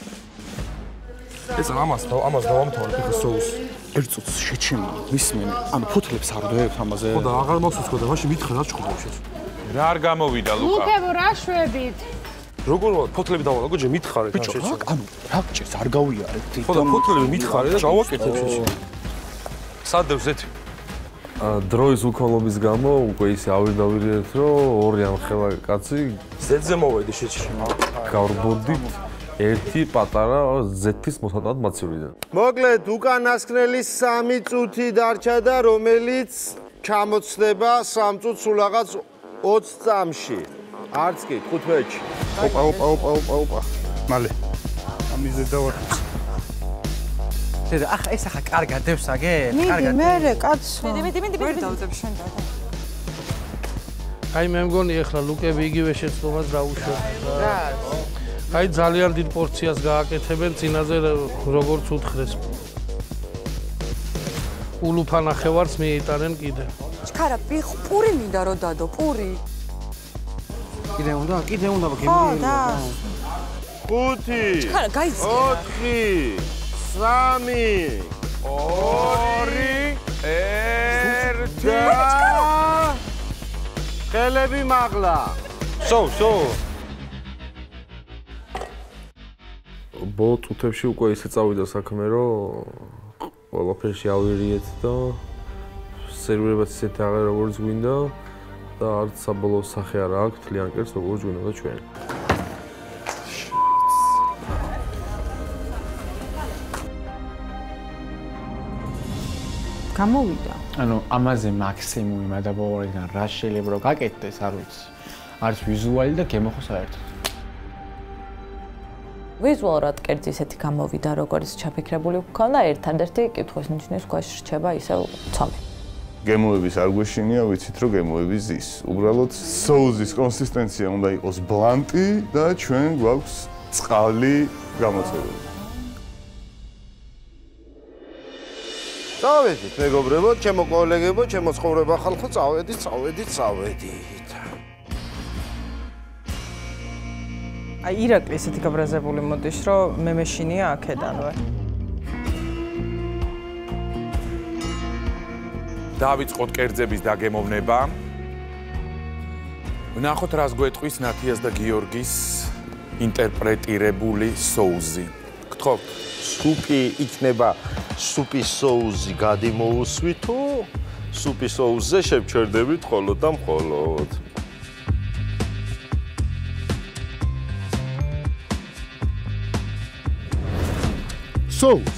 ეს ამას დავამთავრებ ხა соуს. ერთ წუთს შეჩემა, მისმენ. ანუ ფოთლებს არ ვდევთ ამაზე. ხო და აღარ მოვსუცქო და ვაში მითხრა რა ჩხუბობს ეს. რა არ გამოვიდა ლუკა? ლუკებო რა შვებით? როგორ ფოთლები დავალა გოჯე მითხარე ბიჭო ანუ რა გჭირს არ გავიარეთ ხო და ფოთლები მითხარე და ჩავაკეთებ შეჩი სადევ ზეთი დროის უკოლობის გამო უკვე ისე ავირდავირეთ რომ ორი ამ ხელა კაცი ზეთზე მოვედი შეჩი გავრბოდით ერთი პატარა ზეთის მოსატანად მაცევრიდან მოკლედ უკანასკნელი 3 წუთი დარჩა და რომელიც ჩამოცდება 3 წუთს სულ რაღაც 20 წამში არც კი 15-ში. ოპა. მალე. ამიზე დავარ. დედა, ახლა ეს ახლა კარგად დევსაგე? კარგად. მე კაცო. მიდი. ვერ დავუძებ შენ და. აი მე მგონი ახლა ლუკები იგივე შეცდომას დაუშვათ. რა? აი ძალიან დიდ პორციას გააკეთებენ წინაზე როგორც უთხრეს. ულუფანახევარს მიიტანენ კიდე. ჩქარა პური მინდა რომ დადო, პური. კიდე უნდა გემრიელი. ხო, და. 5. ჩქარა გაიცი. 4, 3, 2, 1. ხელები მაღლა. სო. ბოლო წუთებში უკვე ისე წავიდა საქმე, რომ ყველაფერში ავირიეთ და სერვირებაც ისეთი აღარ როგორც გვინდა. და არც საბოლოო სახე არ აქვს თლიან კერს როგორც გვინდა ჩვენ. გამოვიდა. ანუ ამაზე მაქსიმუმი მადაბორიდან რა შეიძლება რომ გაკეთდეს, არ ვიცი. არის ვიზუალი და გემო ხო საერთოდ. ვიზუალურად კერძი ისეთი გამოვიდა, როგორც ჩაფიქრებული გქონდა, ერთადერთი კითხვის ნიშნის ქვეშ რჩება ისევ ცომი. გემოების არ გვეშინია, ვიცით რომ გემოები ზის. უბრალოდ соуზის კონსისტენცია უნდა იყოს ბლანტი და ჩვენ გვაქვს წყალი გამოწვეული. წავედით, მეგობრებო, ჩემო კოლეგებო, ჩემო ცხოვრება ხალხო, წავედით. აი ირაკლი ესეთი გაბრაზებული მოდის, რომ მე მეშინია აქედანვე. დავიწყოთ კერძების დაგემოვნება. ვნახოთ რას გვეტყვის ნათიას და გიორგის ინტერპრეტირებული соуზი. გთხოვთ, სუპი იქნება სუპის соуზი გადიმოუსვი თუ სუპის соуზზე შევჩერდებით მხოლოდ და მხოლოდ. соуზი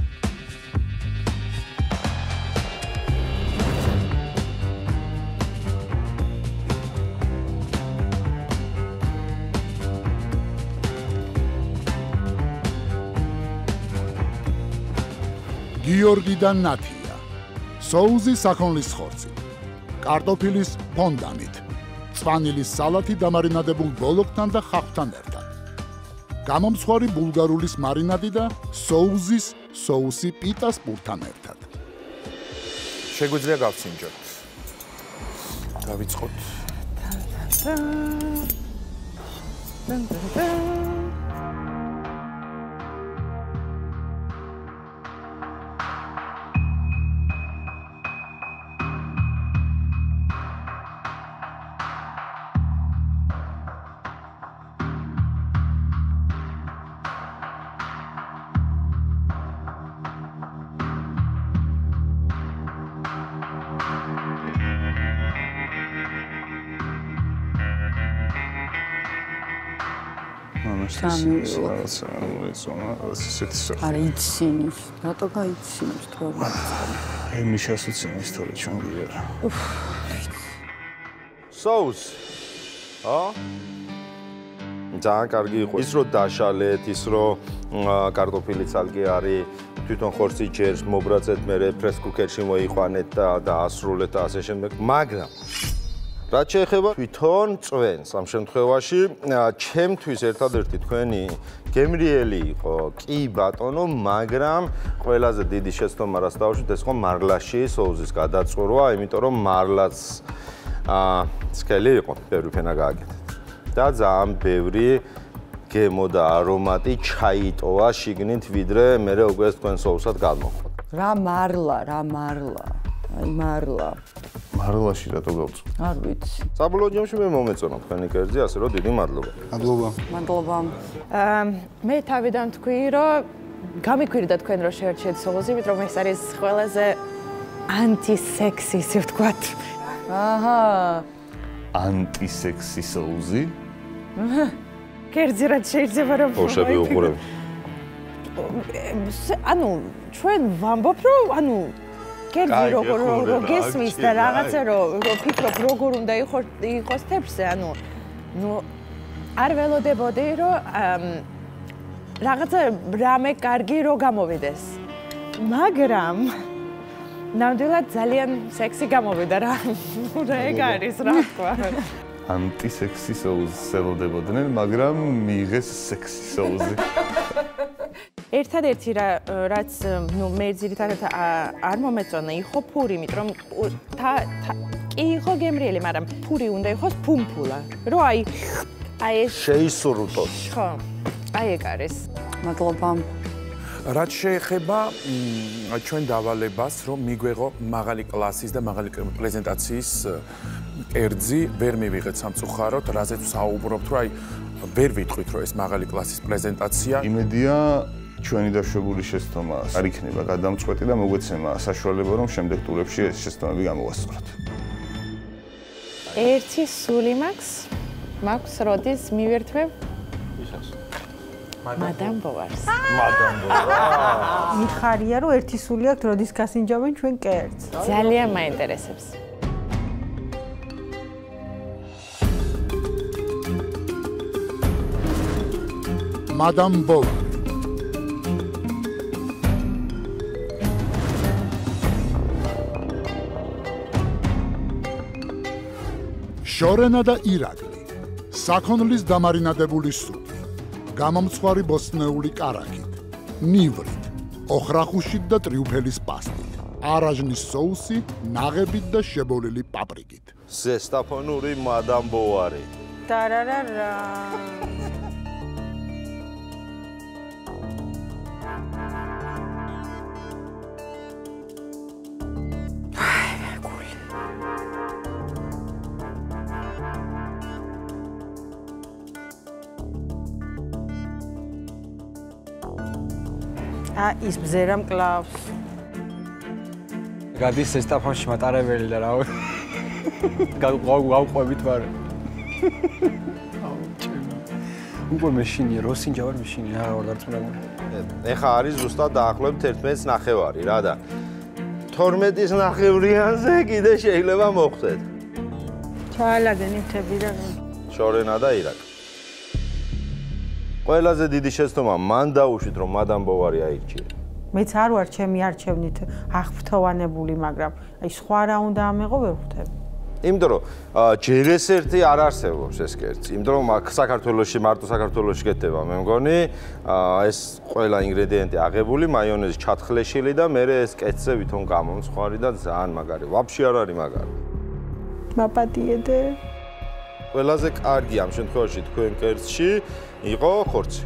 გიორგი და ნათია. соуზი საქონლის ხორცი. კარტოფილის ფონდანით. სვანილის სალათი დამარინადებულ ბოლოკთან და ხახვთან ერთად. გამომცხვარი ბულგარულის მარინადი და соуსი პიტას პურთან ერთად. შეგვიძლია გავცინჯოთ. დავიწყოთ. არა იცინოს, რატო გაიცინოს თქო? ემიშას უცინის თორე ჩვენ გიერა. соус. ძალიან კარგი იყო. ის რომ დაშალეთ, ის რომ კარტოფილი ცალკე არის, თვითონ ხორცი ჯერს მობრაწეთ, მერე პრეს კუკერში მოიყვანეთ და დაასრულეთ და ასე შემდეგ. მაგრამ რაც შეეხება თვითონ წვენს ამ შემთხვევაში, ჩემთვის ერთადერთი თქვენი გემრიელი იყო, კი ბატონო, მაგრამ ყველაზე დიდი შეცდომა რაც დავუშვით, ეს იყო მარლაში соуსის გადაწყვეტა, იმიტომ რომ მარლაც სკელი იყო, ბევრი ფენა გააკეთეთ. და ძალიან ბევრი გემო და არომატი ჩაიტოვა შიგნით, ვიდრე მე უკვე ეს თქვენ соуსად გადმოხვდა. რა მარლა. აი მარლა. მარლაში რატო გავწვ? არ ვიცი. საბოლოო ჯამში მე მომეწონა თქვენი კერძი, ასე რომ დიდი მადლობა. მადლობა. მე თავიდან თქვი, რომ გამიკვირდა თქვენ რომ შეერჩიეთ соуსი, ვიდრე ეს არის ყველაზე ანტისექსი, ისე ვთქვათ. აჰა. ანტისექსი соуსი? კერძი რაც შეიძლება რომ ოშები უყურებ. ანუ ჩვენ ვამბობ რომ ანუ კერძი როგორ გესმის და რაღაცა რომ ფიქრობ როგორ უნდა იყოს თეფსზე, ანუ არ ველოდებოდი რომ რაღაცა რამე კარგი რო გამოვიდეს. მაგრამ ნამდვილად ძალიან სექსი გამოვიდა რა. ეგ არის რა თქვა. ანტისექსი соуსს ელოდებოდნენ, მაგრამ მიიღეს სექსი соуსი. ერთადერთი რაც მე ძირითადად არ მომეწონა იყო ფური, იმიტომ რომ კი იყო გემრიელი, მაგრამ ფური უნდა იყოს ფუმფულა. რო აი ეს შეისურვოთ. ხო. აი ეგ არის. მადლობა. რაც შეეხება ჩვენ დავალებას, რომ მიგვეღო მაღალი კლასის და მაღალი პრეზენტაციის კერძი, ვერ მივიღეთ სამწუხაროდ, რაზეც საუბრობთ, რომ აი ვერ ვიტყვით, რომ ეს მაღალი კლასის პრეზენტაცია. იმედია ჩვენი დაშვებული შეცდომა არ იქნება გადამწყვეტი და მოგვეცემა საშუალება, რომ შემდეგ ტურებში ეს შეცდომები გამოვასწოროთ. ერთი სული მაქვს, როდის მივერთვებ? ისას. მადამ ბოვარს. მადამ ბოვარს. მიხარია, რომ ერთი სული აქვს, როდის გასინჯავენ ჩვენ კერძს. ძალიან მაინტერესებს. მადამ ბოვარი. შორენა და ირაკლი. საქონლის დამარინადებული სული. გამომცხვარი ბოსტნეული კარაქით. ნივრით. ოხრახუშით და ტრიუფელის პასტით. არაჟნის соуსი, ნაღებით და შებოლილი პაპრიკით. ზესტაფონური მადამ ბოვარი. ტარარარა. ის ბზერა მკლავს. გადის ზესტაფონში მატარებელი და რა. გავყვებით მარე. უკვე მეშინია, როსინჯავარ მეშინია, რა ვარ დარწმუნებული. ეხა არის ზუსტად დაახლოებით 11:09 რა და 12:09-იანზე კიდე შეიძლება მოხდეთ. ჩაალაგე ნივთები რა. შორენა და ირაკლი. ყველაზე დიდი შეცდომა მან დაუშვით, რომ მადამ ბოვარი აირჩია. მეც არ ვარ ჩემი არჩევნით აღფრთოვანებული, მაგრამ აი სხვა რა უნდა ამეღო ვერ ხვდები. იმიტომ რომ ჯერ ეს ერთი არ არსებობს ეს კერძი. იმიტომ რომ საქართველოში მარტო საქართველოში გეთება, მე მგონი, ეს ყველა ინგრედიენტი აღებული, მაიონეზი ჩათხლეშილი და მე ეს კეცზე ვითომ გამომცხვარი და ძალიან მაგარი. ვაფშე არ არის მაგარი. მაპატიედე. ყველაზე კარგი ამ შემთხვევაში თქვენ კერძში იყო ხორცი.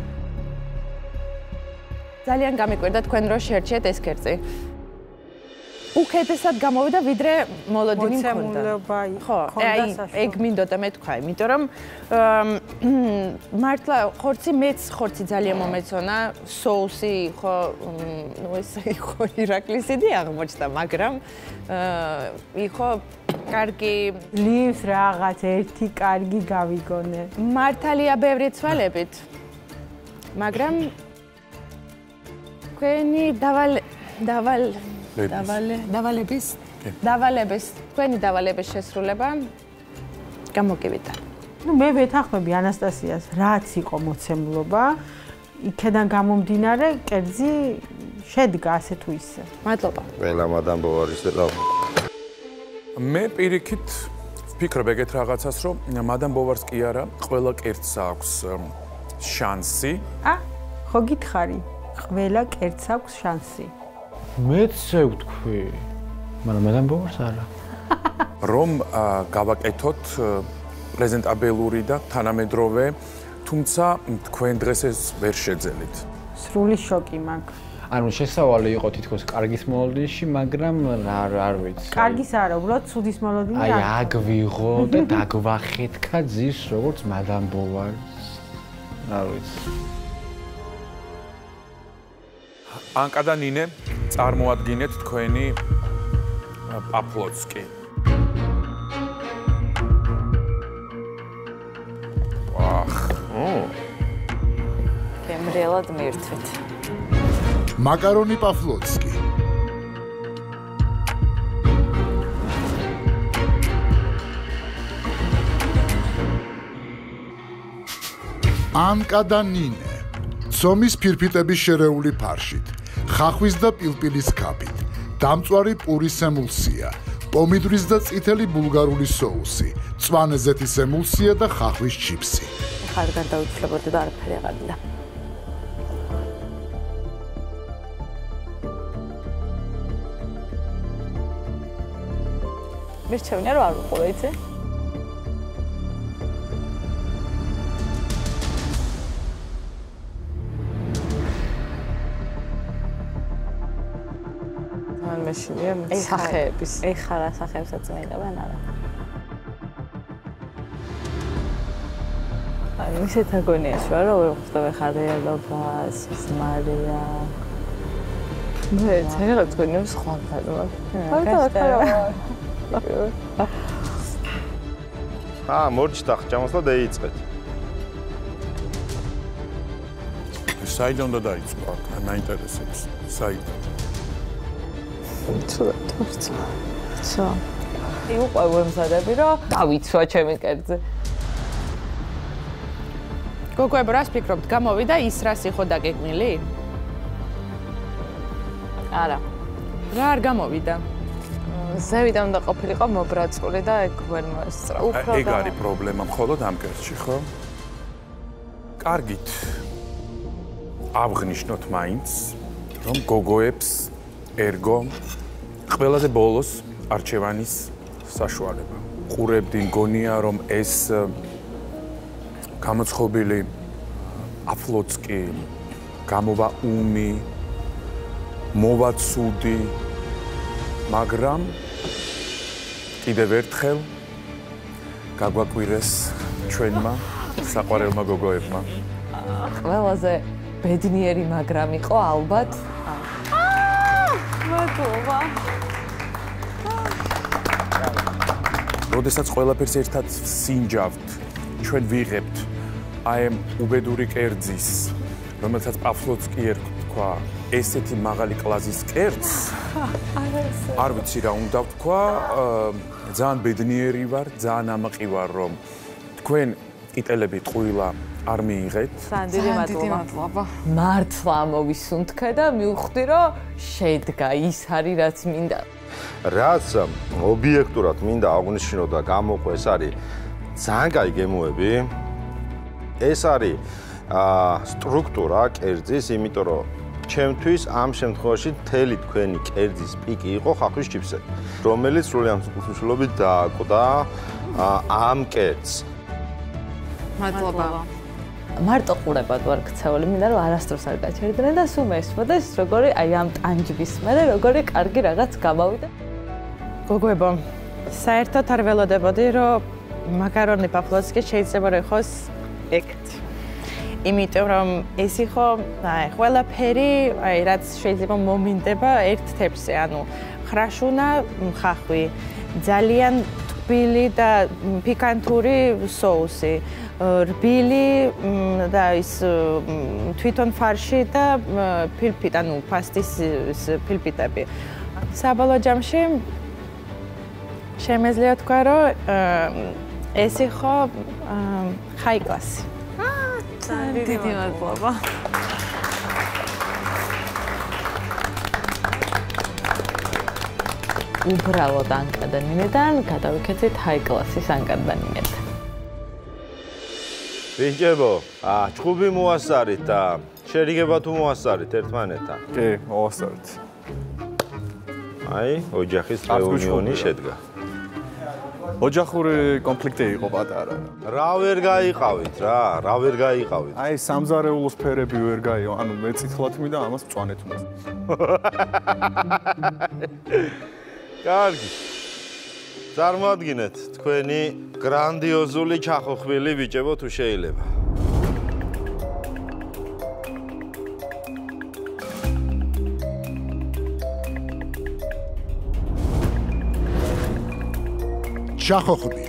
ძალიან გამიკვირდა თქვენ რო შერჩიეთ ეს კერძი. უკეთესად გამოვიდა ვიდრე მოლოდინი მქონდა. ხო, ეგ მინდოდა მე თქვა, იმიტომ რომ მართლა ხორცი მეც ხორცი ძალიან მომეწონა, соуსი ხო, ну ეს იყო ირაკლისიდი აღმოჩნდა, მაგრამ იყო კარგი ლივს რაღაც ერთი კარგი გავიგონე. მართალია ბევრი ცვალებით. მაგრამ თქვენი დავალების თქვენი დავალების შესრულება გამოგივიდა. ნუ მე ვეთანხმები ანასტასიას, რაც იყო მოცემულობა, იქედან გამომდინარე, კერძი შედგა ასე თუ ისე. მადლობა. ყველა მადამ ბოვარის და მე პირიქით ვფიქრობ ეგეთ რაღაცას, რომ მადამ ბოვარს კი არა, ყველა კერძს აქვს შანსი. ხო გითხარი, ყველა კერძს აქვს შანსი. მეც ვთქვი, მაგრამ მადამ ბოვარს არა. რომ გავაკეთოთ პრეზენტაბელური და თანამედროვე, თუმცა თქვენ დღეს ეს ვერ შეძელით. სრული შოკი მაქვს. ანუ შესავალი იყო თითქოს კარგის მოლოდინში, მაგრამ არ ვიცი. კარგის არა, უბრალოდ ცუდის მოლოდინი არა. აი აგვიღო და დაგვახეთქა ძირს როგორც მადამ ბოვარს. არ ვიცი. ანკა და ნინე, წარმოადგინეთ თქვენი პაფლოცკი. გემრიელად მირთვით. მაკარონი პაფლოცკი. ანკა და ნინე. ცომის ფირფიტების შერეული ფარშით, ხახვის და პილპილის ქაფით, დამწვარი პურის ემულსია, პომიდრის და წითელი ბულგარული соуსი, მწვანე ზეთის ემულსია და ხახვის ჩიფსი. ხარ გადავიცვლებოდი და არაფერი აღარდა. მირჩევნია რომ არ ვიყო, იცი? მაშინია სახეების. ეხლა რა სახეებსაც მეინებენ არა. აი ისეთ აგონიაში ვარ, რომ ვერ ხვდები ხარიელობას, ზმარია. მე ცერაღაც გონიებს სხვა ფარვა. მორჩდა ხჭამოსლა დაიწყეთ. საიდან უნდა დაიწყო? მაინტერესებს. საიდან? ცო. იყო ვემზადები, რომ დავიცვა ჩემი კერძი. გოგოებო, რას ფიქრობთ, გამოვიდა ის რას იყო დაგეგმილი? არა. რა არ გამოვიდა? ზევიდან უნდა ყოფილიყო მობრაწული და ეგ ვერ მოესწრო. ეგ არის პრობლემა მხოლოდ ამ კერძში, ხო? კარგით. აღნიშნოთ მაინც, რომ გოგოებს ერგო ყველაზე ბოლოს არჩევანის საშუალება. ყურებდი მგონია რომ ეს გამოცხობილი აფლოცკი გამოვა უმი მოვა ცუდი მაგრამ კიდევ ერთხელ გაგვაკვირეს ჩვენმა საყვარელმა გოგოებმა. ყველაზე ბედნიერი მაგრამ იყო ალბათ მადლობა. როდესაც ყველაფერს ერთად სინჯავთ, ჩვენ ვიღებთ აი ამ უბედური კერძის, რომელსაც პაფლოცკი ერქვა, ესეთი მაღალი კლასის კერძს. არ ვიცი რა უნდა ვთქვა, ძალიან ბედნიერი ვარ, ძალიან ამაყი ვარ, რომ თქვენ კიტელები ტყუილა არ მიიღეთ. დიდი მადლობა. მართლა მოვისუნთქე და მივხვდი რომ შედგა ის არის რაც მინდა. რაც ობიექტურად მინდა აღნიშნო და გამოყო ეს არის ძალიან კაი გემოები. ეს არის სტრუქტურა კერძის, იმიტომ რომ ჩემთვის ამ შემთხვევაში მთელი თქვენი კერძის პიკი იყო ხახვის ჩიფსები, რომელიც სრული ამსხვილობით დააკვდა ამ კერძს. მადლობა. მარტო ყურებად ვარ ქცეული, მინდა რომ არასდროს არ გაჩერდნენ და სულ მესმოდეს როგორი აი ამ ტანჯვის მერე როგორი კარგი რაღაც გამოვიდა. გოგოებო, საერთოდ არ ველოდებოდი რომ მაკარონი პაფლოვსკი შეიძლება რომ იყოს ეგეთ. იმიტომ რომ ეს იყო აი ყველაფერი, აი რაც შეიძლება მომინდება ერთ თებსე, ანუ ხრაშუნა ხახვი, ძალიან რბილი და პიკანტური соуსი, რბილი და ის თვითონ ფარში და ფილფიტ, ანუ პასტის ფილფიტები. საბოლოო ჯამში შემეძლია თქვა, რომ ეს იყო high class. დიდი მადლობა. უბრალოდ ანკადანინედან გადავიქცეთ high class-ის ანკადანინედ. ბიჭებო, ჭუბი მოასწარით და შერიგება თუ მოასწარით ერთმანეთთან? კი, მოასწარით. აი, ოჯახის რეუნიონი შედგა. ოჯახური კონფლიქტი იყო პატარა. რა ვერ გაიყავით რა, რა ვერ გაიყავით? აი, სამზარეულოს ფერები ვერ გაიო, ანუ მე წითლად მინდა ამას მწვანეთ უნდა. კარგი. წარმოადგინეთ თქვენი გრანდიოზული ჩახოხბილი ბიჭებო თუ შეიძლება. ჩახოხბილი.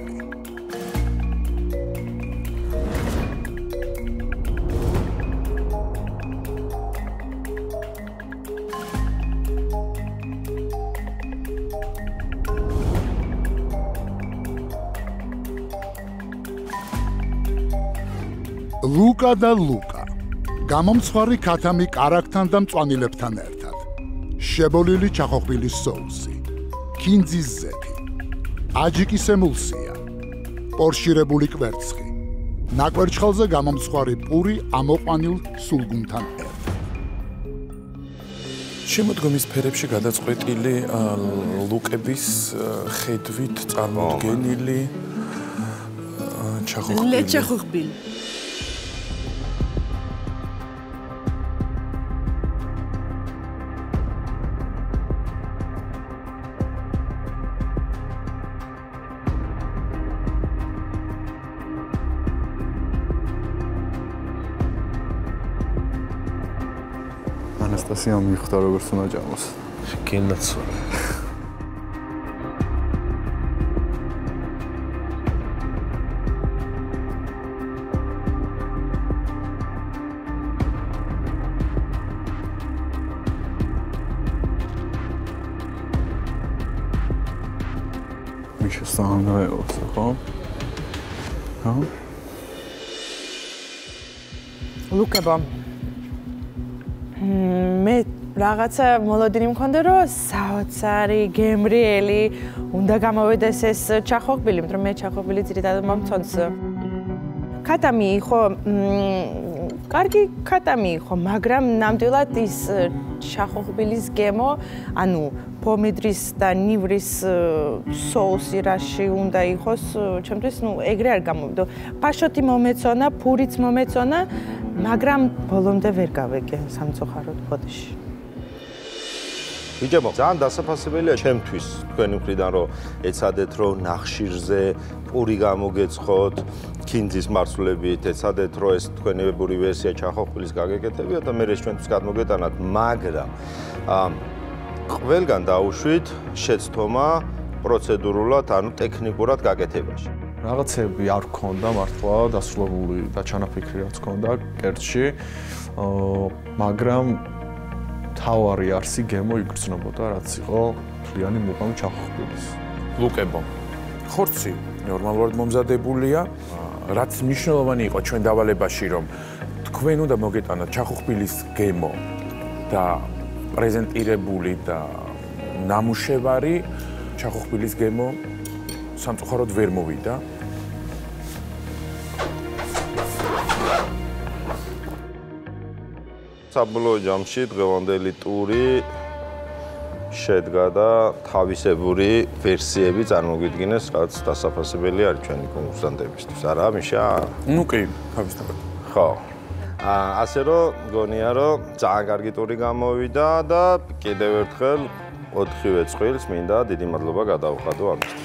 ლუკა და ლუკა. გამომცხვარი ქათამი კარაქთან და მწვანილებთან ერთად. შებოლილი ჩახოხბილის соуსი. კინძის ზეთი. აჯიკის ემულსია, პორშირებული კვერცხი, ნაკვერცხალზე გამომცხვარი პური ამოყვანილ სულგუნთან ერთად. შემოდგომის ფერებში გადაწყვეტილი ლუკების ხედვით წარმოდგენილი ჩახოხბილი. ჩახოხბილი. ანასტასიამ მიხვდა როგორც უნდა ჭამოს. გენაცვა. მიშა საუნდაეოს, ხო? ხო? ლუკებო. მე რაღაცა მოლოდინი მქონდა რომ საოცარი გემრიელი უნდა გამოვიდეს ეს ჩახოხბილი, იმიტომ რომ მე ჩახოხბილი ძირითადად მომწონს. ქათამი იყო კარგი ქათამი იყო, მაგრამ ნამდვილად ის ჩახოხბილის გემო, ანუ პომიდრის და ნივრის соуსი რაში უნდა იყოს, ჩემთვის ნუ ეგრე არ გამოვიდა. ფაშოტი მომეწონა, ფურიც მომეწონა, მაგრამ ბოლომდე ვერ გავეკე სამწუხაროდ ბოდიში. ბიჭებო, ძალიან დასაფასებელია ჩემთვის თქვენი მხრიდან რომ ეცადეთ რომ ნახშირზე პური გამოგეცხოთ, კინძის მარცვლებით, ეცადეთ რომ ეს თქვენი ვებური ვერსია ჩახოხბილის გაგეკეთებიათ და მე ეს ჩვენთვის გადმოგეტანათ, მაგრამ ყველგან დაუშვით შეცდომა პროცედურულად, ანუ ტექნიკურად გაკეთებაში. რაღაცები არ გქონდა მართლა დასრულებული და ჩანაფიქრი რაც გქონდა კერძში, მაგრამ თავარი არსი გემო იგრძნობოდა, რაც იყო მთლიანი მუყამი ჩახოხბილის. ლუკებო. ხორცი ნორმალურად მომზადებულია, რაც მნიშვნელოვანი იყო ჩვენ დავალებაში, რომ თქვენ უნდა მოგეტანოთ ჩახუხბილის გემო და პრეზენტირებული და ნამუშევარი ჩახუხბილის გემო სამწუხაროდ ვერ მოვიდა. საბოლოო ჯამში დღევანდელი ტური შედგა და თავისებური ვერსიები წარმოგვიდგინეს, რაც დასაფასებელი არის ჩვენი კონკურსანტებისთვის. არა, მიშა? ნუ კი, თავისთავად. ხო. ასე რომ გონია რომ ძალიან კარგი ტური გამოვიდა და კიდევ ერთხელ 4-ვე წყვილს მინდა დიდი მადლობა გადავხადო ამისთვის.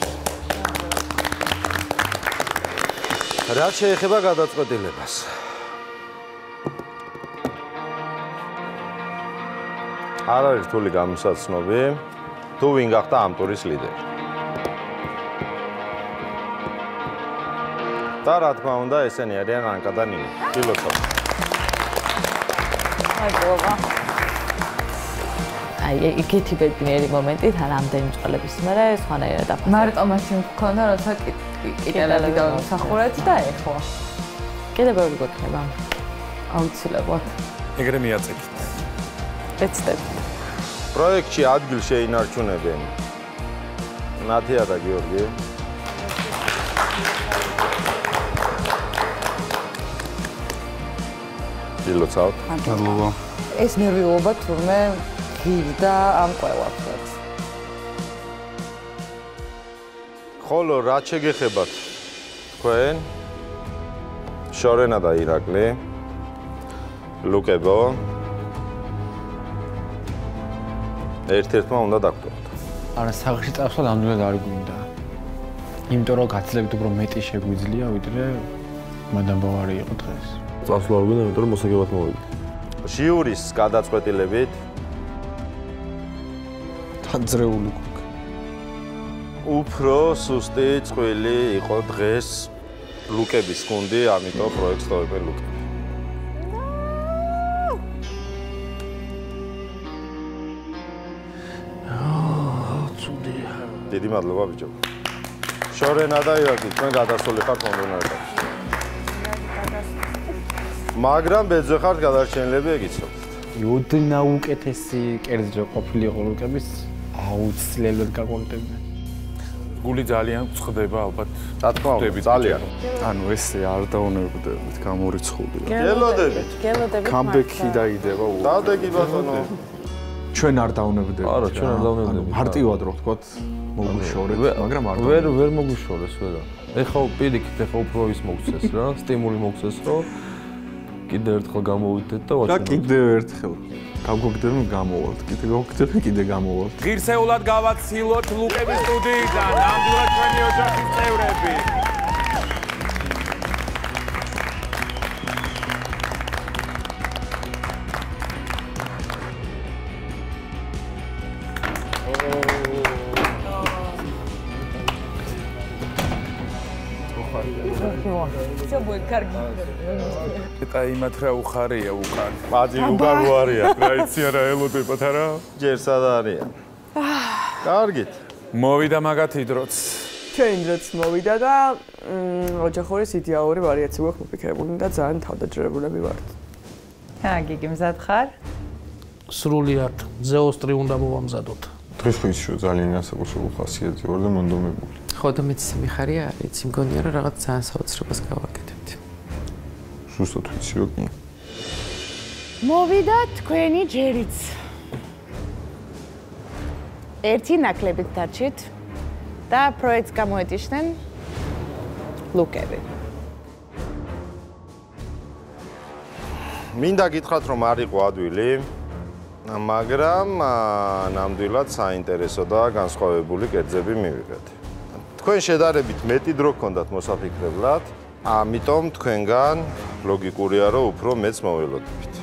რაც შეეხება გადაწყვეტილებას. არ არის რთული გამოსაცნობი, თუ ვინ გახდა ამ ტურის ლიდერი. და რა თქმა უნდა, ესენი არიან ანკა და ნინო. გილოცავ. აი, იქეთი ბედნიერი მომენტით არ ამდენი წყალების მერე სხვანაირად დაფასე. მარტო მაშინ მქონდა, როცა კიტელები დავიმსახურეთ და ეხლა. კიდე ბევრი გვექნება. აუცილებლად. ეგრე მიაწეკით. ეცდები. პროექტში ადგილ შეინარჩუნებენ ნათია და გიორგი. გილოცავთ. მადლობა. ეს ნერვიულობა თურმე ღირდა ამ ყველაფერს. ხოლო რა შეგეხებათ თქვენ? შორენა და ირაკლი. ლუკებო. ერთ-ერთმა უნდა დაგტოვოთ. არა, სახლში წავსვა ნამდვილად არ გვინდა. იმიტომ რომ გაცლებთ უფრო მეტი შეგვიძლია, ვიდრე მადამ ბავარი იყო დღეს. წავსვა არ გვინდა, იმიტომ რომ მოსაგებად მოვიდა. ჟიურის გადაწყვეტილებით დაძრეული გვაქვს. უფრო სუსტი წყვილი იყო დღეს ლუკების გუნდი, ამიტომ პროექტს ტოვებენ ლუკები. დიდი მადლობა ბიჭო. შორენა და ირაკლი, თქვენ გადასული ხართ მომდევნო. მაგრამ ბეძვე ხართ გადარჩენილები ეგიცნობთ. ოდნა უკეთესი კერძი ყოფილიყო ლუკების აუცილებლად გაყოლდებიან. გული ძალიან წყდება ალბათ. რა თქმა უნდა, ძალიან. ანუ ესე არ დაუნებდებით, გამორიცხული. გელოდებით. კამბექი დაიდება. დადეგი ბატონო. ჩვენ არ დაუნებდებით. არა, ჩვენ არ დაუნებდებით. მარტივად რო ვთქვათ, მოგუშორეთ, მაგრამ არ ვერ მოგუშორეს, ვერა. ეხლა პირიქით, ეხლა უფრო ის მოგცეს რა, სტიმული მოგცეს, რომ კიდე ერთხელ გამოვიდეთ და ვაჩვენოთ. და კიდე ერთხელ. გავგოგდებენ გამოვალთ, კიდე გავგოგდებენ, კიდე გამოვალთ. ღირსეულად გავაცილოთ ლუკების სტუდიიდან, ნამდვილად ჩვენი ოჯახის წევრები. ეტა იმათ რა უხარია უკან. მაძი უკან უარია. რა იცი არა ელოდებათ არა? ჯერ სად არიან. კარგით. მოვიდა მაგათი დროც. ჩვენ დროც მოვიდა და ოჯახურის იდეალური ვარიაცია გვაქვს მოფიქრებული და ძალიან თავდაჯერებულები ვართ. გიგი მზად ხარ? სრულიად ზეოსტრი უნდა მოვამზადოთ. დღეს ხო ისე ძალიან ასაკუთრებულ ხასიათზე ვარ და მონდომებული. ხო და მეც მიხარია არის, იმგონია რომ რაღაც ძალიან საოცრებას გავაკეთებთ. ზუსტად ვიცი რომ კი. მოვიდა თქვენი ჯერიც. ერთი ნაკლებით დარჩით და პროექტს გამოეთიშნენ ლუკები. მინდა გითხრათ რომ არ იყო ადვილი, მაგრამ ნამდვილად საინტერესო და განსხვავებული კერძები მივიღეთ. თქვენ შედარებით მეტი დრო გქონდათ მოსაფიქრებლად, ამიტომ თქვენგან ლოგიკურია რომ უფრო მეც მოველოდებით.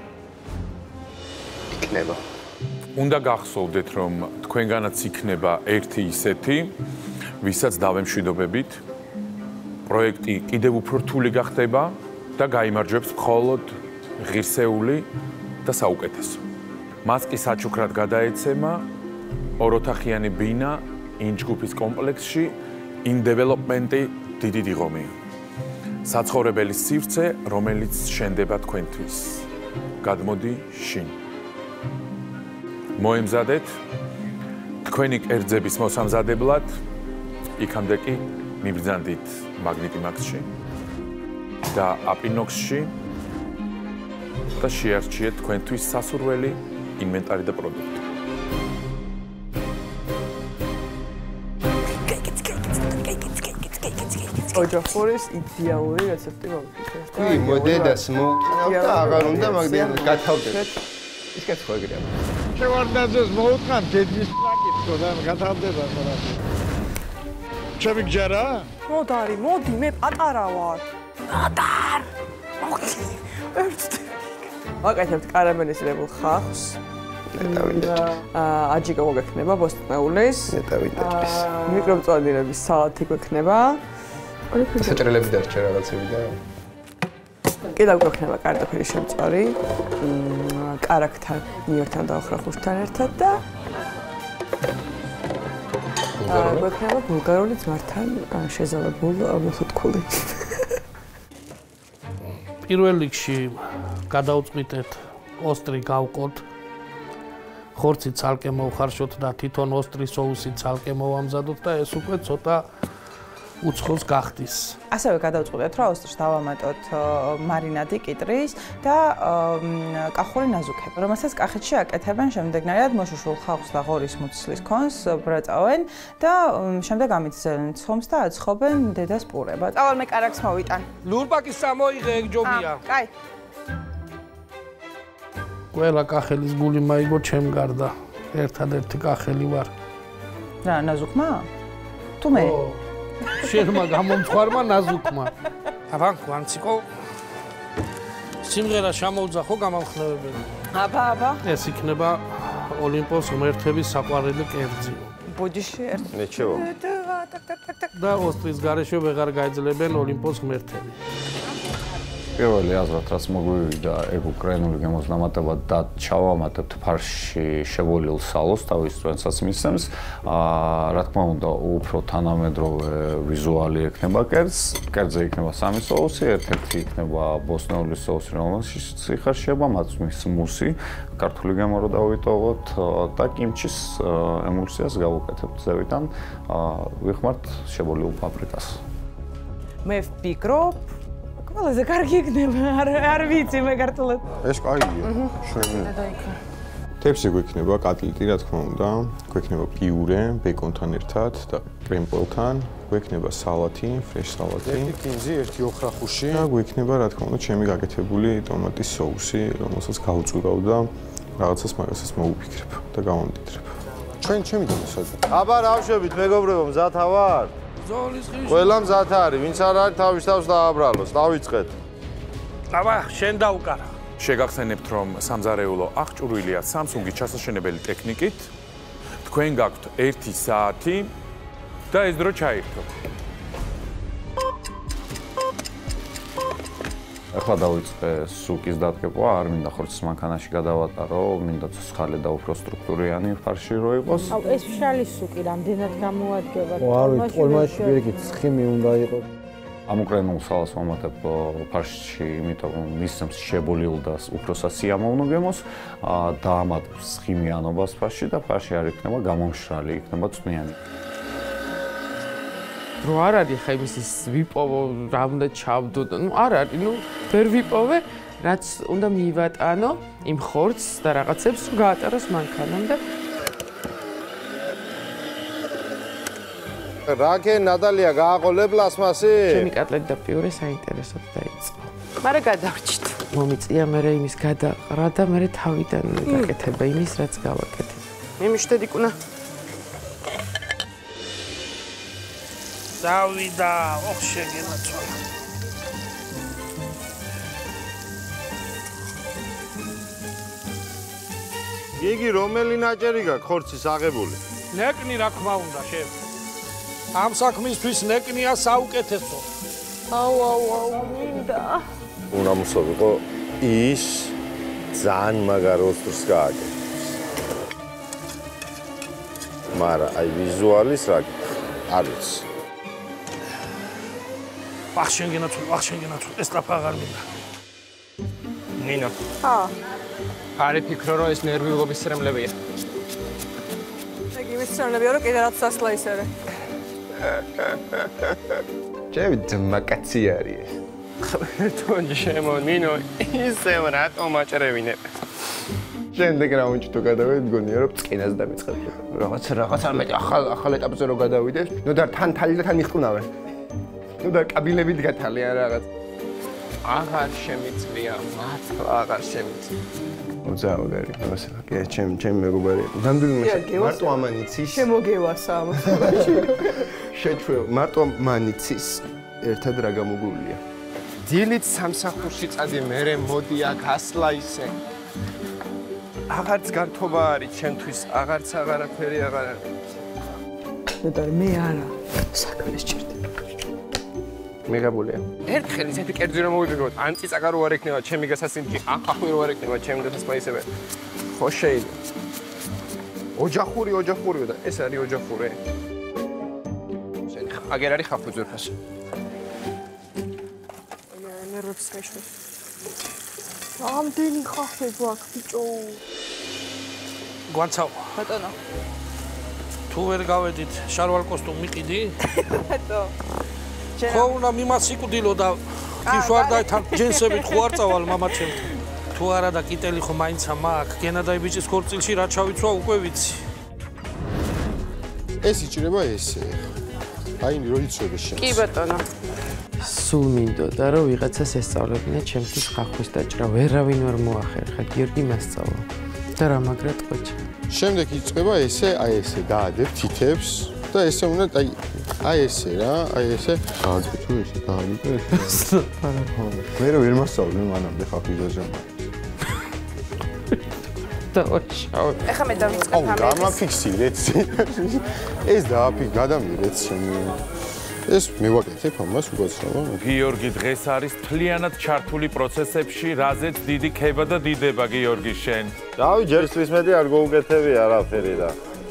იქნება. უნდა გახსოვდეთ რომ თქვენგანაც იქნება ერთი ისეთი, ვისაც დავემშვიდობებით. პროექტი კიდევ უფრო რთული გახდება და გაიმარჯვებს მხოლოდ ღირსეული და საუკეთესო. მას კი საჩუქრად გადაეცემა ოროთახიანი ბინა ინჯგუფის კომპლექსში in development-ი დიდი დიღომი. საცხოვრებელი სივრცე, რომელიც შენდება თქვენთვის. გადმოდი შინ. მოემზადეთ თქვენი კერძების მოსამზადებლად, იქამდე კი მიბრძანდით მაგნიტიმაქსში და აპინოქსში და შეარჩიეთ თქვენთვის სასურველი ინვენტარი და პროდუქტი. ოჯახურის იდეალური რეცეპტი მოვიფიქრეთ. კი, მოდედას მოუთხნავ და აღარ უნდა მაგდენ გათავდეთ. ისკაც ხო ეგრეა. შევარდნაძეს მოუთხან დედმის საკითხო და გათავდება ხოლმე. ჩემი გჯერა? მოდარი, მოდი, მე პატარა ვარ. პატარ. მოდი. ვაკეთებთ კარამელიზებულ ხახს. აჯიკა მოგექნება ბოსტნეულის. მიკრომწვანილების სალათი გვექნება. საჭრელები დარჩა რაღაცები და კიდევ გვექნება კარტოფილის შემწვარი, კარაქთან, ნიორთან და ოხრახუშთან ერთად და გვექნება ბულგარული ძმართან შეზავებულ მუხუთქული. პირველ რიგში გადავწყვიტეთ ოსტრი გავყოთ. ხორცი ცალკე მოვხარშოთ და თვითონ ოსტრის соуსი ცალკე მოვამზადოთ და ეს უკვე ცოტა უცხოს გახდის. ასევე გადავწყვეტეთ, რომ ოსტრს დავამატოთ მარინადი კიტრის და კახური ნაზუქები, რომელსაც კახეთში აკეთებენ შემდეგნაირად მოშუშულ ხავსს და ღორის მუცლის კონს ბრაწავენ და შემდეგ ამიწევენ ცხომს და აცხობენ დედას პურებად. წავალ მე კარაქს მოვიტან. ლურპაკის სამოიღე ეგ ჯობია. კაი. ყველა კახელის გული მაიგო ჩემ გარდა. ერთადერთი კახელი ვარ. რა, ნაზუქმა? თუ მე? შენმა გამომწვარმა ნაზუქმა. აბა, ვანციკო. სიმღერა შემოუძახო გამამხნევებელი. აბა. ეს იქნება ოლიმპოს ღმერთების საყვარელი კერძი. ბოდიში ერთ. ნეჩევა. და ოსტრის გარეშე ვეღარ გაეძლებენ ოლიმპოს ღმერთები. პირველი აზრად რაც მოგვივიდა ეგ უკრაინული გემოსდამატებად და ჩავამატებთ ფარში შებოლილ სალოს თავის წვენსაც მისცემს. რა თქმა უნდა, უფრო თანამედროვე ვიზუალი ექნება კერძს. კერძზე იქნება სამი соуსი, ერთ-ერთი იქნება ბოსნეულის соуსი, რომელშიც იხარშება მაწვნის მუსი, ქართული გემო რო დავიტოვოთ და კიმჩის ემულსიას გავუკეთებთ ზევიდან. ვიხმართ შებოლილ პაპრიკას. მე ვფიქრობ ყველაზე კარგი იქნება, არ ვიცი მე ქართულად. ეს კაია, შვენია. თეფსი გვექნება, კატლეტი რა თქმა უნდა, გვექნება პიურე, ბეკონთან ერთად და კრემპოლთან, გვექნება სალათი, ფრეშ სალათი. ერთი კინძი, ერთი ოხრახუში. და გვექნება რა თქმა უნდა, ჩემი გაკეთებული ტომატის соуსი, რომელსაც გავწურავ და რაღაცას მაგასაც მოვუფიქრებ და გავამდიდრებ. ჩემი დამოსაძე. აბა რავშებით, მეგობრებო, მზად ვარ? ზოლის ხიში. ყველა მზად არის, ვინც არ არის თავის თავს დააბრალოს, დავიწყეთ. აბა, შენ დავუკარა. შეგახსენებთ, რომ სამზარეულო აღჭურვილია Samsung-ის ჩასაშენებელი ტექნიკით. თქვენ გაქვთ 1 საათი და ეს დრო ჩაირთოთ. ახლა დავიწყე სუკის დატკეპვა, არ მინდა ხორცის მანქანაში გადავატარო, მინდა ცოცხალი და უფრო სტრუქტურიანი ფარში რო იყოს. აუ, ეს მშრალი სუკი რამდენად გამოადგება? არ ვიცი, ყველაში პირიქით ცხიმი უნდა იყოს. ამ უკრაინულ სალას ვამატებ ფარში, იმიტომ რომ მისცემს შებოლილ და უფრო სასიამოვნო გემოს, დაამატებს ცხიმიანობას ფარში და ფარში არ იქნება გამომშრალი, იქნება წვნიანი. რო არ არის ხა იმის ვიპოვო, რა უნდა ჩავდო და ნუ არ არის, ნუ ვერ ვიპოვე, რაც უნდა მივატანო იმ ხორცს და რაღაცებს გაატაროს მანქანამ და რაკე ნატალია გააყოლე პლასმასი? ჩემი კატლეტი და პიურე საინტერესოდ დაიწყო. მარა გადავრჩით. მომიწია მე იმის გადაყრა და მე თავიდან გაკეთება იმის რაც გავაკეთე. მიმიშდედი კუნა. დავიდა, ოხ შეგენაცვალა. გიგი, რომელი ნაჭერი გაქვს ხორცის აღებული? ნეკნი რა თქმა უნდა, შევ. ამ საქმისთვის ნეკნია საუკეთესო. აუ, მინდა. უნდა მოსულიყო ის ძალიან მაგარ ოსტრს გააკეთებს. მაგრამ აი ვიზუალის რა არ ვიცი. ვახშენ გენაცვლ, ეს ტრაფა აღარ მინდა. ნინო. ხო. არი ფიქრო რომ ეს ნერვიულობის სრემლებია. ეგ იმის სრემლებია რომ კიდე რაც სასლა ისევე. ჩემი ძმაკაცი არის. ხერთონი შემონინო ისევ რატომ აჭრევინებ? შემდეგ რაუნდში თუ გადავედი მგონია რომ წკინას დამიწყებ. რაღაც ამეთ ახალ ეტაპზე რო გადავიდე, ნუ და თან თალი და თან იხტუნავე. ნუ და კაბილებით გათალიან რაღაც. აღარ შემიწვია, მართლა აღარ შემიწვია. უძაოდერი, ასე კი, ჩემ მეგობარი. ნამდვილად მარტო ამანიცის შემოგევასა ამას. შეჩვევ, მარტო ამანიცის ერთად რა გამოგულია. დილით სამსახურში წადი, მერე მოდი აქ ასლა ისე. აღარც გართობა არის ჩემთვის, აღარც აღარაფერი აღარ არის. მე არა, საქმეს ჭირდება. მეგაბულია. ერთხელ ისეთი კერძი რომ მოვიდგოთ, ან წიწაკა რო არ ექნება ჩემი გასასინჯი, ან ხახვი რო არ ექნება ჩემი დასასმა ისევე. ხო შეიძლება. ოჯახურიო და ეს არის ოჯახური. შენ აგერ არის ხახვი ძვირფას. ნერვებს მეშვის. ამდენი ხახვი გვაქვს ბიჭო. გვანცავ. ბატონო. თუ ვერ გავედით შარვალ კოსტუმ მიყიდი? ბატო. ხო უნდა მიმასიკვდილო და ქიშვარდათან ჯენსებით ხო არ წავალ მამაჩემთან. თუ არა და კიტელი ხო მაინცა მაქვს, გენადაი ბიჭის ქორწილში რა ჩავიცვა უკვე ვიცი. ეს იჭრება ესე. აი რო იცოდე შენ. კი ბატონო. სულ მინდოდა რომ ვიღაცას ესწავლებინა ჩემთვის ხახვის დაჭრა, ვერავინ ვერ მოახერხა, გიორგი მასწავლა. და რა მაგრა ტყვეჩა. შემდეგ იწყება ესე, აი ესე დაადებ თითებს და ესე უნდა აი ესე რა, აი ესე. გააძე თუ ესე გააგიწე. მე რა ვერ მასწავლე მანამდე ხახვის დაჭრა. დავაშავე. ეხლა მე დავიწყებ ამას. გამაფიქსირეთ. ეს დააფიქ გადამირეთ შენი. ეს მევაკეთებ ამას უკაცრავად. გიორგი დღეს არის მთლიანად ჩართული პროცესებში, რაზეც დიდი ქება და დიდება გიორგი შენ. დავი ჯერთვის მეტი არ გოუკეთები არაფერი და.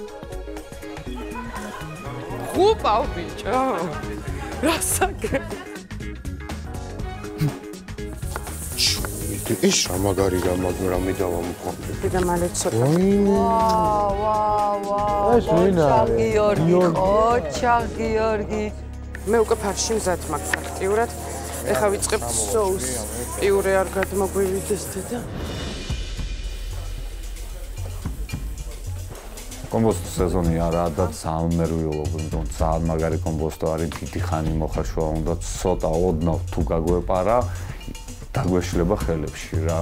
ხუპავ ბიჭო. რა საკეთე? ის რა მაგარი რამე დავამოყავდი. და მალე ცოტა. ეს ვინ არის? ოჩა გიორგი. მე უკვე ფარში მზად მაქვს აქტიურად. ეხლა ვიწყებ соуს. პიურე არ გადმოგვივიდეს და კომბოსტო სეზონია რა და სამერვილობ, ძალიან მაგარი კომბოსტო არის, დიდი ხანი მოხარშვა უნდა, ცოტა ოდნავ თუ გაგვეპარა, დაგვეშლება ხელებში რა.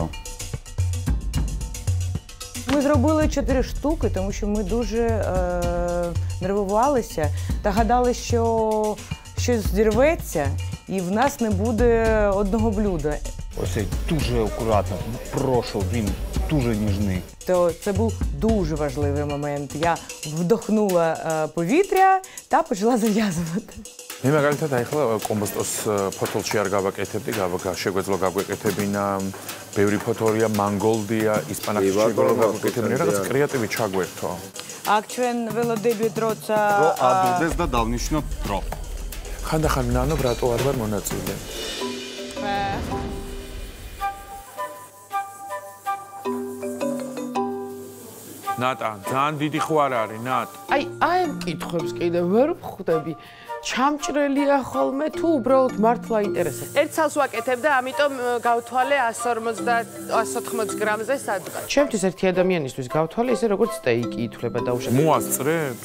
Ми зробили 4 штуки, тому що ми дуже нервувалися та гадали, що щось зірветься і в нас не буде одного блюда. Ось дуже акуратно, прошу, він дуже ніжний. То це був дуже важливий момент. Я вдохнула повітря та почала зав'язувати. მე მაგალითად ახლა კომბოსტოს ფოთოლში არ გავაკეთებდი, შეგვეძლო გავეკეთებინა ბევრი ფოთოლია, მანგოლდია, ისპანაკში შეგვეძლო გავაკეთებინა, რაღაც კრეატივი ჩაგვერთო. აქ ჩვენ ველოდებთ როცა ადდეს და დავნიშნოთ დრო. ხანდახან ნანო რატო არ ვარ მონაწილე? ნატა, ძალიან დიდი ხო არ არის, ნატ? აი ამ კითხვებს კიდე ვერ ვხვდები. ჩამჭრელია ხოლმე თუ უბრალოდ მართლა ინტერესებს. ერთ ცალს ვაკეთებ და ამიტომ გავთვალე 150-180 გრამზე სადღაც. ჩემთვის ერთი ადამიანისთვის გავთვალე ისე როგორც სტეიკი ითვლება დაუშვებად. მოასწრებს?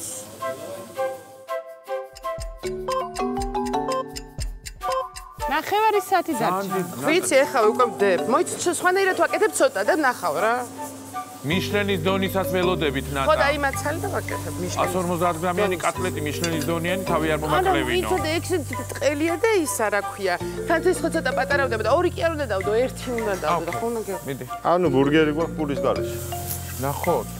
ნახევარი საათი დარჩა. ვიცი, ახლა უკვე ვდებ. მოიცი სხვანაირად ვაკეთებ ცოტა და ნახავ რა. მიშლენის დონისაც ველოდებით ნატა. ხო და აი მაცალი და ვაკეთებ მიშლენის. 150 გრამიანი კატლეტი მიშლენის დონიანი თავი არ მომაკლებინო. ანუ ვიცი და ეგ ტყელია და ის რა ქვია. თანაც ხო ცოტა პატარა უნდა და ორი კი არ უნდა დავდო, ერთი უნდა დავდო და ხო უნდა გე. მიდი. ანუ ბურგერი გვაქვს პურის გარეშე. ნახოთ.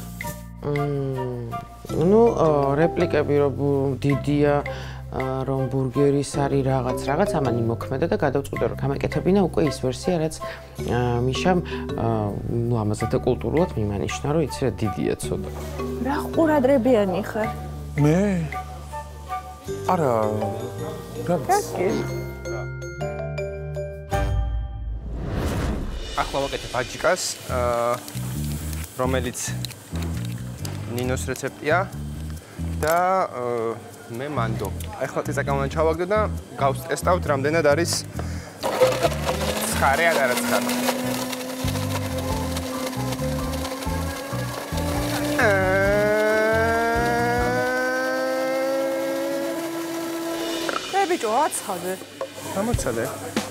ну რეპლიკები რომ დიდია რომ ბურგერის არის რაღაც ამანი მოქმედა და გადავწყვიტე რომ გამეკეთებინა უკვე ის ვერსია რაც მიშამ ну ამაზე და კულტურულად მიმანიშნა რომ იცი რა დიდია ცოტა რა ყურადღებიანი ხარ მე არა გასკი ახლა ვაკეთებ აჯიკას, რომელიც ნინოს რეცეპტია და მე მანდო. ახლა წიწაკოვანი ჩავაგდო და გავტესტავთ, რამდენად არის ცხარე ან არა ცხარე. ბიჭო, აცხადე. გამოცადე.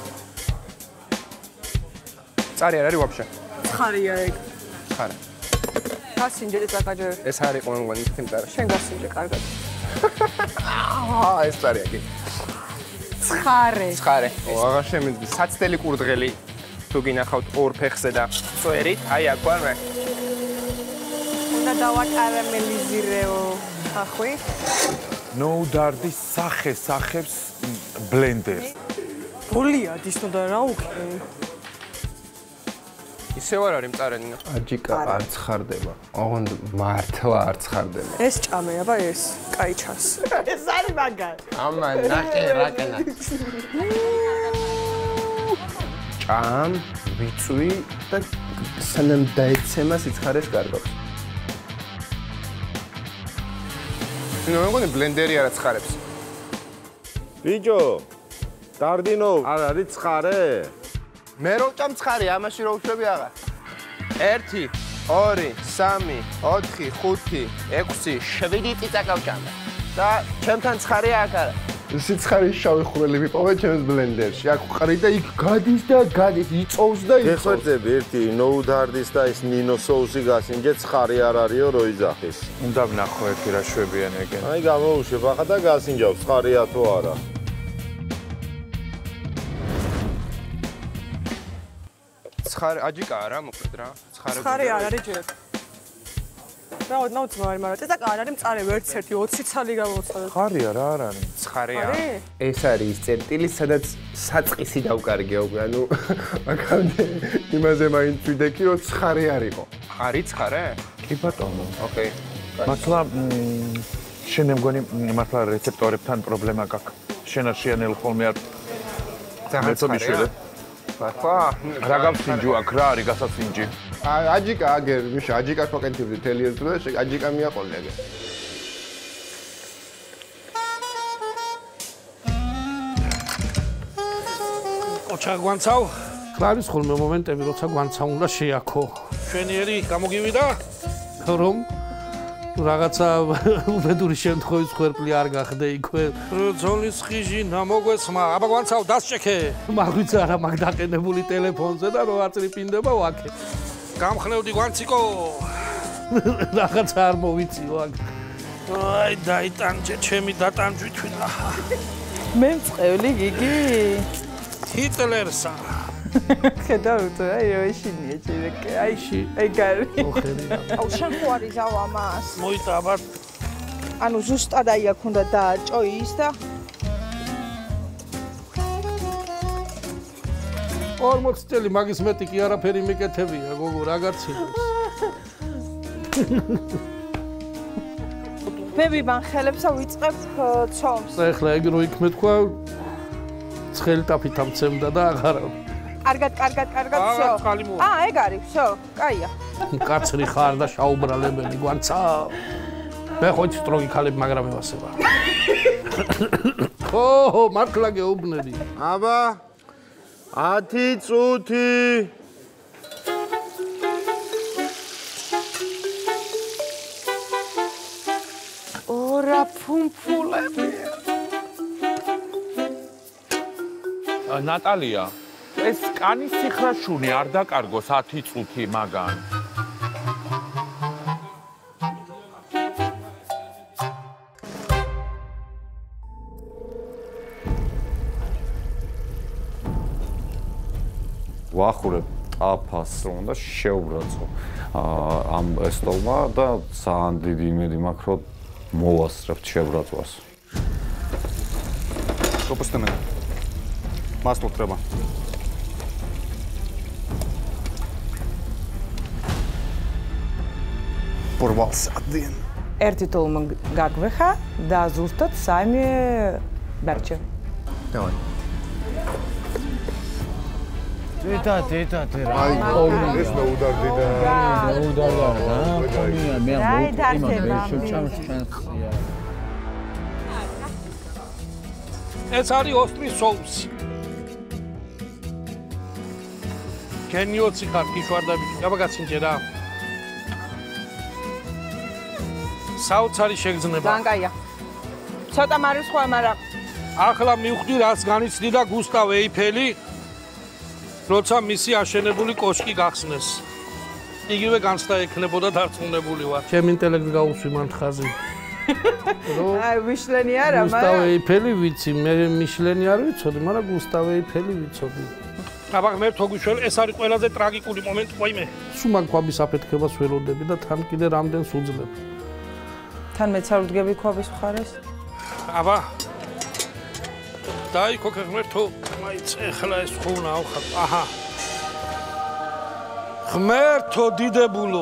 წარი არ არის ვაფშე. ცხარია ეგ. ცხარე. გასინჯე წაკაჯე. ეს არის ყოველგვარი თემპერატურა. შენ გასინჯე კარგად. ეს წარია კი. ცხარე. ცხარე. აღარ შემიძლია საცდელი კურდღელი თუ გინახავთ ორ ფეხზე და წვერით, აი აქ ვარ მე. უნდა დავაკარამელიზირეო ხახვი. ნოუდარდის სახეს ბლენდერს. გოლიადის უნდა რა უკე. ისევ არ არის მწარენი. აჯიკა არ ცხარდება. ოღონდ მართლა არ ცხარდება. ეს ჭამე, აბა ეს, კაი ჩანს. ეს არის მაგარი. ამა ნახე რაკენა. ჭამ, ვიწვი და სანამ დაეცემა სიცხარეს კარგავს. ნუ მეგონი ბლენდერი არა ცხარებს. ბიჭო, დარდინო, არ არის ცხარე? მე რო ჭამ ცხარე, ამაში რო უშვები აღარ. 1 2 3 4 5 6 7 წიწაკა ვჭამე. და ჩემთან ცხარე აქ არა. სიცხარის შავი ხვრელი ვიპოვე ჩემს ბლენდერში. აქ ყრი და იქ გადის და გადის, იწოვს და იწოვს. გეხვეწები ერთი ნოუდარდის და ეს ნინო соуსი გასინჯე ცხარე არ არისო რო იძახის. უნდა ვნახო ერთი რა შვებიან ეგენ. აი გამოუშვებ ახლა და გასინჯავ ცხარეა თუ არა. ცხარე აჯიკა არა მოკლედ რა. ცხარე არ არის ჯერ. რა ნაუცმარი, მაგრამ წიწაკა არ არის მწარე ვერც ერთი 20 ცალი გამოცადეთ. ცხარია რა არ არის? ცხარეა. ეს არის ის წერტილი, სადაც საწყისი დავკარგე უკვე, ანუ აქამდე იმაზე მაინც ვიდექი, რომ ცხარე არისო. არის ცხარე? კი ბატონო. ოკეი. მართლა შენ მგონი მართლა რეცეპტორებთან პრობლემა გაქვს. შენ არ შეანელ ხოლმე არ ცხარეა. ბატა, რა გამსინჯო აქ რა არის გასასინჯი? აჯიკა აგერ, მიშა, აჯიკას ვაკეთებდი თელი ერთ დღე და აჯიკა მიაყოლე აგერ. ოჩა გვანცავ, ხარის ხოლმე მომენტები, როცა გვანცა უნდა შეაქო. ჩვენიერი გამოგივიდა, რომ რაღაცა უბედური შემთხვევის ხერფლი არ გახდე იქვე. ძოლის ხიჟი ნამოგვესმა, აბა გვანცავ დასჭექე. მაგვიცა რა მაგ დაყენებული ტელეფონზე და რო აწრიფინდება ვაკე. გამხნევდი გვანციკო. რაღაცა არ მოვიწიო აქ. აი დაიტანჯე ჩემი დატანჯვითვინა. მე მწყევლი გიგი. ჰიტლერსა. ხედავთ, აი რა ეშინია ჯერეკე. აიში, აი გარი. აუ შენ ხო არის აუ ამას. მოიტაბარ. ანუ ზუსტად აი აქ უნდა დააჭო ის და 40 წელი მაგის მეტი კი არაფერი მიკეთებია, გოგო, რა გაცილებს. მე ვიბან ხელებსა ვიწყებ ცომს. ეხლა ეგ რო იქ მეთქვა ცხელი ტაფით ამცემდა და აღარა. კარგად, всё. ეგ არის, всё, კაია. კაცრი ხარ და შაუბრალებელი გვანცა. მე ხო იცი სტროგი ქალები, მაგრამ ევასება. ო, მართლა გეუბნები. აბა 10 წუთი. ორა ფუმფულები. ნატალია, ეს კანის სიხრაშუნი არ დაკარგოს 10 წუთი მაგან. ვახურებ ტაფას რომ უნდა შეუბრაცო ამ ესტოლმა და ძალიან დიდი იმედი მაქვს რომ მოვასწრებთ შეუბრაცვას. Допустим. Масло треба. Порвался один. ერთი თოლმა გაგვეხა და ზუსტად 3 ბერჩე. Давай. Teta. აი, ეს მოუდარდი და მოუდარდა რა. ხონია მე მოვკიმა შევჭამს შანსია. ეს არის ოსტრის соуსი. გენიოცი ხარ ქიშვარდები. გაბაგაცინჯე რა. საოცარი შეგრძნება. ბანკაია. ცოტა მარცხვა, მაგრამ ახლა მივხვდი რაც განიცდი და გუსტავ ეიფელი როცა მისი აშენებული კოშკი გახსნეს. იგივე განცდა ექნებოდა დარწმუნებული ვარ. ჩემ ინტელექტს გაუსვი მან ხაზი. აი მიშლენი არა, მაგრამ გუსტავ ეიფელი ვიცი, მე მიშლენი არ ვიცოდი, მაგრამ გუსტავ ეიფელი ვიცოდი. აბა მე თოგვიშველი, ეს არის ყველაზე ტრაგიკული მომენტი ყოიმე. სულ მაგ ქვაბის აფეთქებას ველოდები და თან კიდე რამდენს უძლებ. თან მეც არ ვდგები ქვაბის მხარეს? აბა დაიქო ღმერთო, მაიც ეხლა ეს ხო უნდა ავხატ. აჰა. ღმერთო დიდებულო.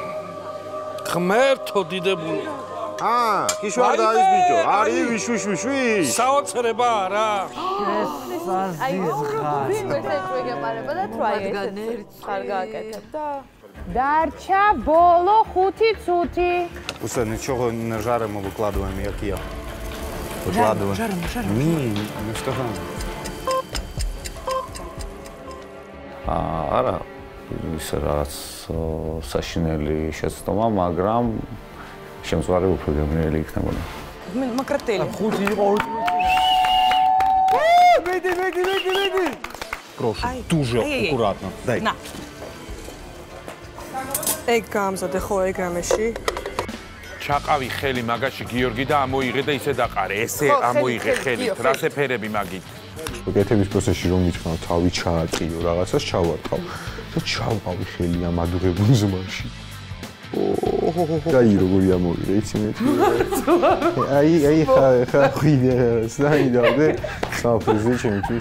ღმერთო დიდებულო. ქიშვარდა ის ბიჭო, არის ვიშვიშვიშვი. საოცრება არა. აი, ვინ მეთეკვეგებარება და თუ აი ეს ხარ გააკეთებ და დარჩა ბოლო 5 წუთი. Уже ничего на жаре мы выкладываем, як я. Выкладываем. Жарим. Ну что там? არა, ის რაც საშინელი შეცდომა, მაგრამ შემწვარი უფრო გემრიელი იქნებოდა. მაკრატელი. ხუთი იყო ორი. Меди. Прошу, дуже аккуратно. Дай. На. ეგ გამზადე ხო ეგ რამეში? ჩაყავი ხელი მაგაში გიორგი და ამოიღე და ისე დაყარე. ესე ამოიღე ხელით. რა სეფერები მაგით? კეთების პროცესში რომ მიჩხავ, თავი ჩააწიო, რაღაცას ჩავარტყავ და ჩავყავი ხელი ამ ადუღებულ ზმანში. აი როგორი ამოვიდა, იცი მე. აი ხა ხვიდე საიდავდე საფრიზი ჩემთვის.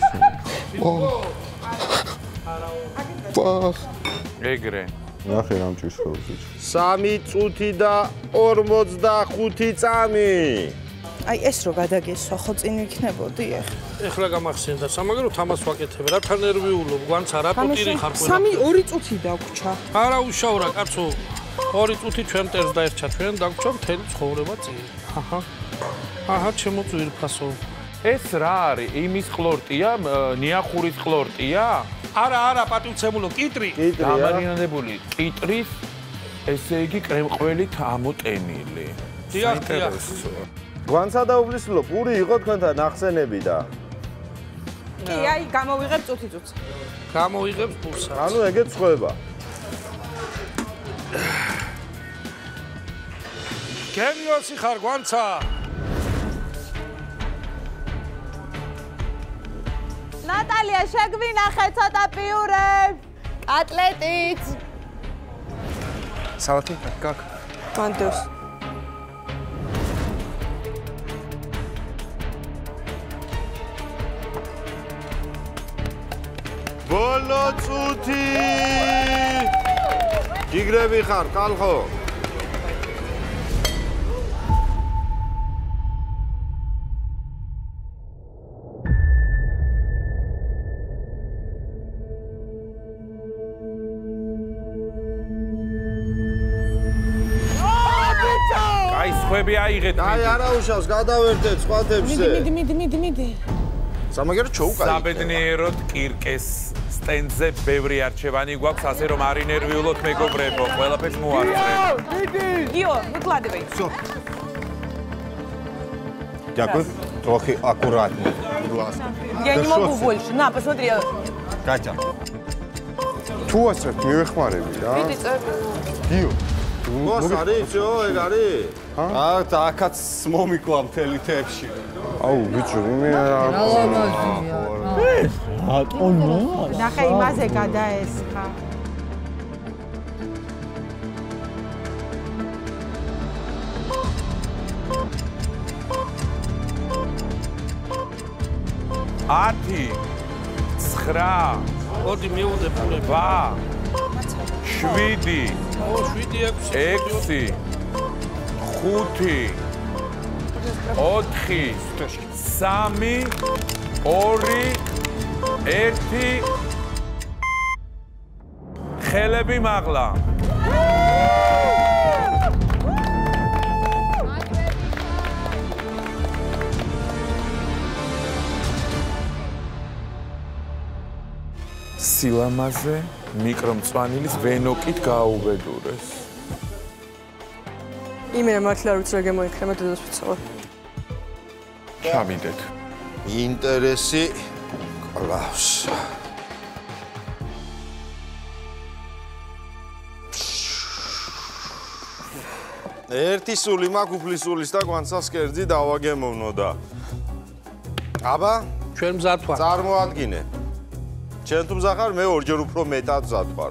ეგრე. ნახე რამჭირს ხოლმე. 3 წუთი და 45 წამი. აი ეს რო გადაგესვა, ხო წინ იქნებოდი ეხ. ეხლა გამახსენდა, სამაგერო თამას ვაკეთებ, რა თან ნერვიულობ, გვანცა რა ტუტირი ხარ ყველა. 2 წუთი დაგვრჩა. არა უშავრა, კაცო. 2 წუთი ჩვენ ტერს დაერჩა, ჩვენ დაგვრჩა მთელი ცხოვრება წინ. აჰა, ჩემო ძვირფასო. ეს რა არის? იმის ყლორტია, ნიახურის ყლორტია? არა, პატივცემულო, კიტრი. დამარინადებული კიტრის, ესე იგი კრემყველით ამოტენილი. დიახ. გვანცა და უბრისლო, პური იყო თქვენთან ნახსენები და. კი, აი გამოვიღებ წუთი. გამოვიღებ პურსა. ანუ ეგეც ხვება. გენიოსი ხარ გვანცა. ნატალია, შეგვინახე ცოტა პიურებს. კატლეტით. სალათი, კაკ. მანდოს. ბოლო წუთი. გიგრები ხარ, ხალხო. ხვები აიღეთ. აი არა უშავს, გადავერთეთ სხვა თემზე. მიდი. სამაგერო ჩოუკარი. საბედნიეროდ კირკეს სტენდზე ბევრი არჩევანი გვაქვს, ასე რომ არ ინერვიულოთ მეგობრებო, ყველაფერს მოასწრებ. გიო, ვыкладывай. Всё. Дякую. Трохи аккуратнее, будь ласка. Я не могу больше. На, посмотри. Катя. თუ ასე მივეხმარები რა. მიდი წერ. გიო. მოს არისო, ეგ არის? აქაც მომიკლა მთელი თებში. აუ, ბიჭო, მე ატონო. ნახე იმაზე გადაესხა. ათი, 9, მოდი მივუდე პურები. 7, 7, 6, 5, 4, 3, 2, 1. ხელები მაღლა. სილამაზე მიკრომწვანილის ვენოკით გააუბედურეს. იმენა მართლა არ ვიცი რა გამოიქნება დედას ვიცავ. ჩამიდეთ. ინტერესი კლავს. ერთი სული მაქვს უფლის სულის და კვანცას კერძი დავაგემოვნოდა. აბა, ჩვენ მზად ვართ. წარმოადგინე. ჩვენ თუ მზად ხარ, მე ორჯერ უფრო მეტად მზად ვარ.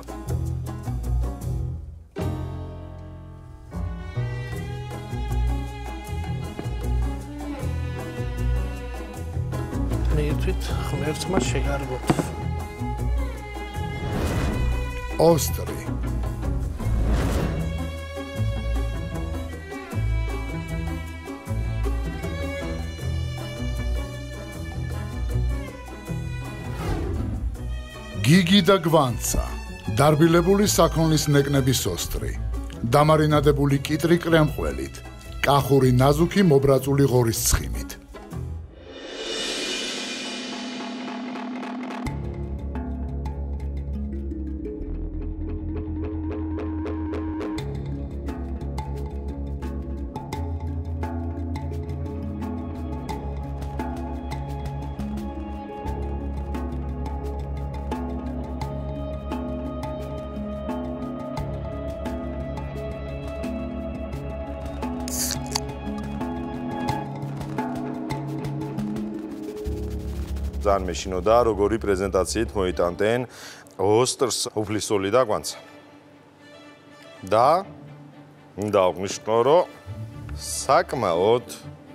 მიირთვით ღმერთმა შეგარბოთ. ოსტრი. გიგი და გვანცა, დარბილებული საქონლის ნეკნების ოსტრი, დამარინადებული კიტრი კრემყველით, კახური ნაზუქი მობრაწული ღორის ცხიმით. ძალიან მეშინოდა როგორი პრეზენტაციით მოიტანდნენ ოსტრს უფლის სული და კვანცა. და უნდა აღნიშნო, რომ საკმაოდ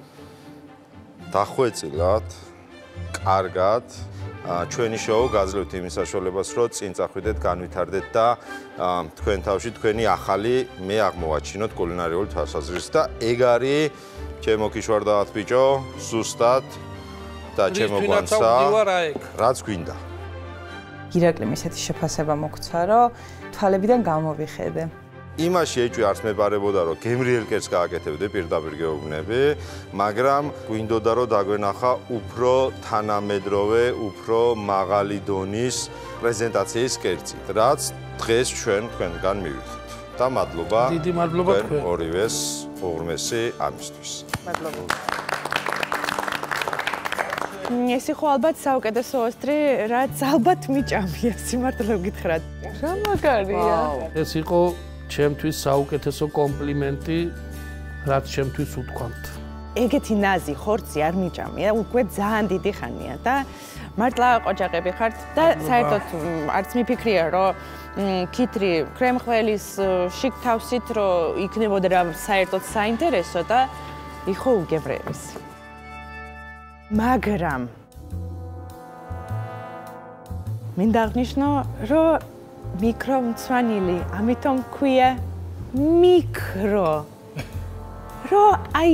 დახვეწილად, კარგად ჩვენი შოუ გაძლევთ იმის საშუალებას, რომ წინ წახვიდეთ, განვითარდეთ და თქვენ თავში თქვენი ახალი მე აღმოვაჩინოთ კულინარიული თვალსაზრისით და ეგ არის ჩემო ქიშვარდაათ ბიჭო, ზუსტად და ჩემო კვანცა, რაც გვინდა. ირაკლიმ ისეთი შეფასება მოგცა, რომ თვალებიდან გამოვიხედე. იმაში ეჭვი არც მეპარებოდა, რომ გემრიელ კერძს გააკეთებდე პირდაპირ გეუბნები, მაგრამ გვინდოდა, რომ დაგვენახა უფრო თანამედროვე, უფრო მაღალი დონის პრეზენტაციის კერძი, რაც დღეს ჩვენ თქვენგან მივიღეთ. და მადლობა. დიდი მადლობა თქვენ. ორივეს უღრმესი ამისთვის. მადლობა. ეს იყო ალბათ საუკეთესო ოსტრი, რაც ალბათ მიჭამია, სიმართლე გითხრათ. რა მაგარია. ეს იყო ჩემთვის საუკეთესო კომპლიმენტი, რაც ჩემთვის უთქვამთ. ეგეთი ნაზი ხორცი არ მიჭამია, უკვე ძალიან დიდი ხანია და მართლა ყოჯაყები ხართ და საერთოდ არც მიფიქრია, რომ კიტრი კრემხველის შიგ თავსით რომ იქნებოდა რა საერთოდ საინტერესო და იყო უგებრეების. მაგრამ მინდა აღნიშნო, რომ მიკრომწვანილი, ამიტომ ქვია მიკრო. რომ აი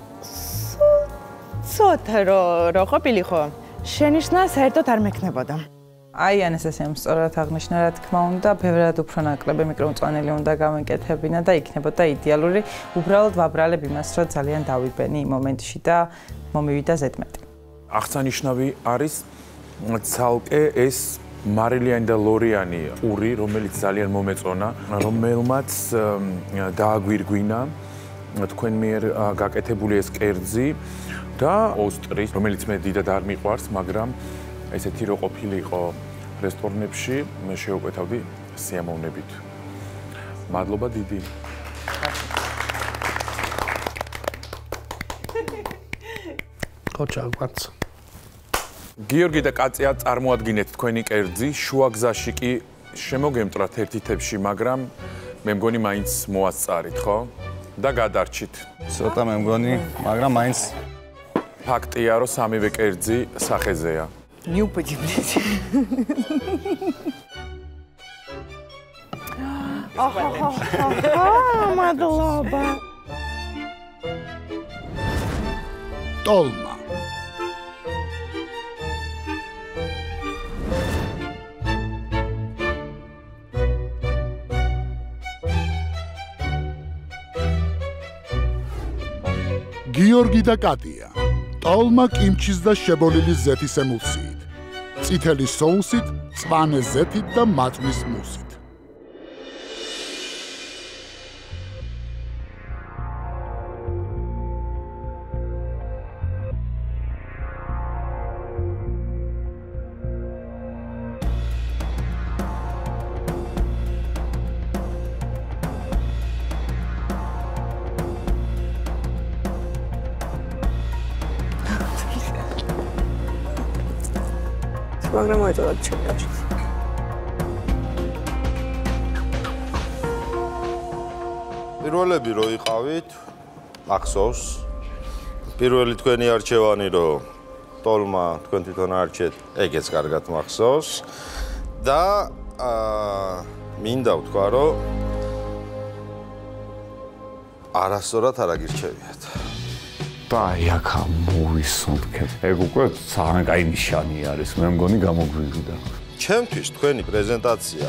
ცოტა რო ყოფილიყო, შენიშვნა საერთოდ არ მექნებოდა. აი ანასტასიამ სწორად აღნიშნა, რა თქმა უნდა, ბევრად უფრო ნაკლები მიკრომწვანილი უნდა გამეკეთებინა და იქნებოდა იდეალური. უბრალოდ ვაბრალებ იმას, რომ ძალიან დავიბენი იმ მომენტში და მომივიდა ზედმეტი. აღსანიშნავი არის ცალკე ეს მარილიანი და ლორიანი პური, რომელიც ძალიან მომეწონა, რომელმაც დააგვირგვინა თქვენ მიერ გაკეთებული ეს კერძი და ოსტრი, რომელიც მე დიდად არ მიყვარს, მაგრამ ესეთი რო ყოფილიყო რესტორნებში, მე შევკვეთავდი სიამოვნებით. მადლობა დიდი. ხოჭალკვაც. გიორგი და კატია, წარმოადგინეთ თქვენი კერძი, შუაგზაში კი შემოგემტრათ ერთი-თებში, მაგრამ მე მგონი მაინც მოასწარით, ხო? და გადარჩით. ცოტა მე მგონი, მაგრამ მაინც ფაქტია, რომ სამივე კერძი სახეზეა. მიუპეჯიბლეთი. მადლობა. ტოლმა. გიორგი და კატია. ტოლმა კიმჩის და შებოლილი ზეთის ემულსიით. წითელი соусით, მწვანე ზეთით და მაწვნის მუსით. მაგრამ მოეწოდათ ჩემი აჩვენს. პირველები რო იყავით, ახსოვს. პირველი თქვენი არჩევანი რო ტოლმა თქვენ თვითონ არჩეთ, ეგეც კარგად მახსოვს. და მინდა ვთქვა, რომ არასწორად არ აგირჩევიათ. და იქა მოვისუნთქეთ. ეგ უკვე ძალიან კაი ნიშანი არის, მე მგონი გამოგვივიდა. ჩემთვის თქვენი პრეზენტაცია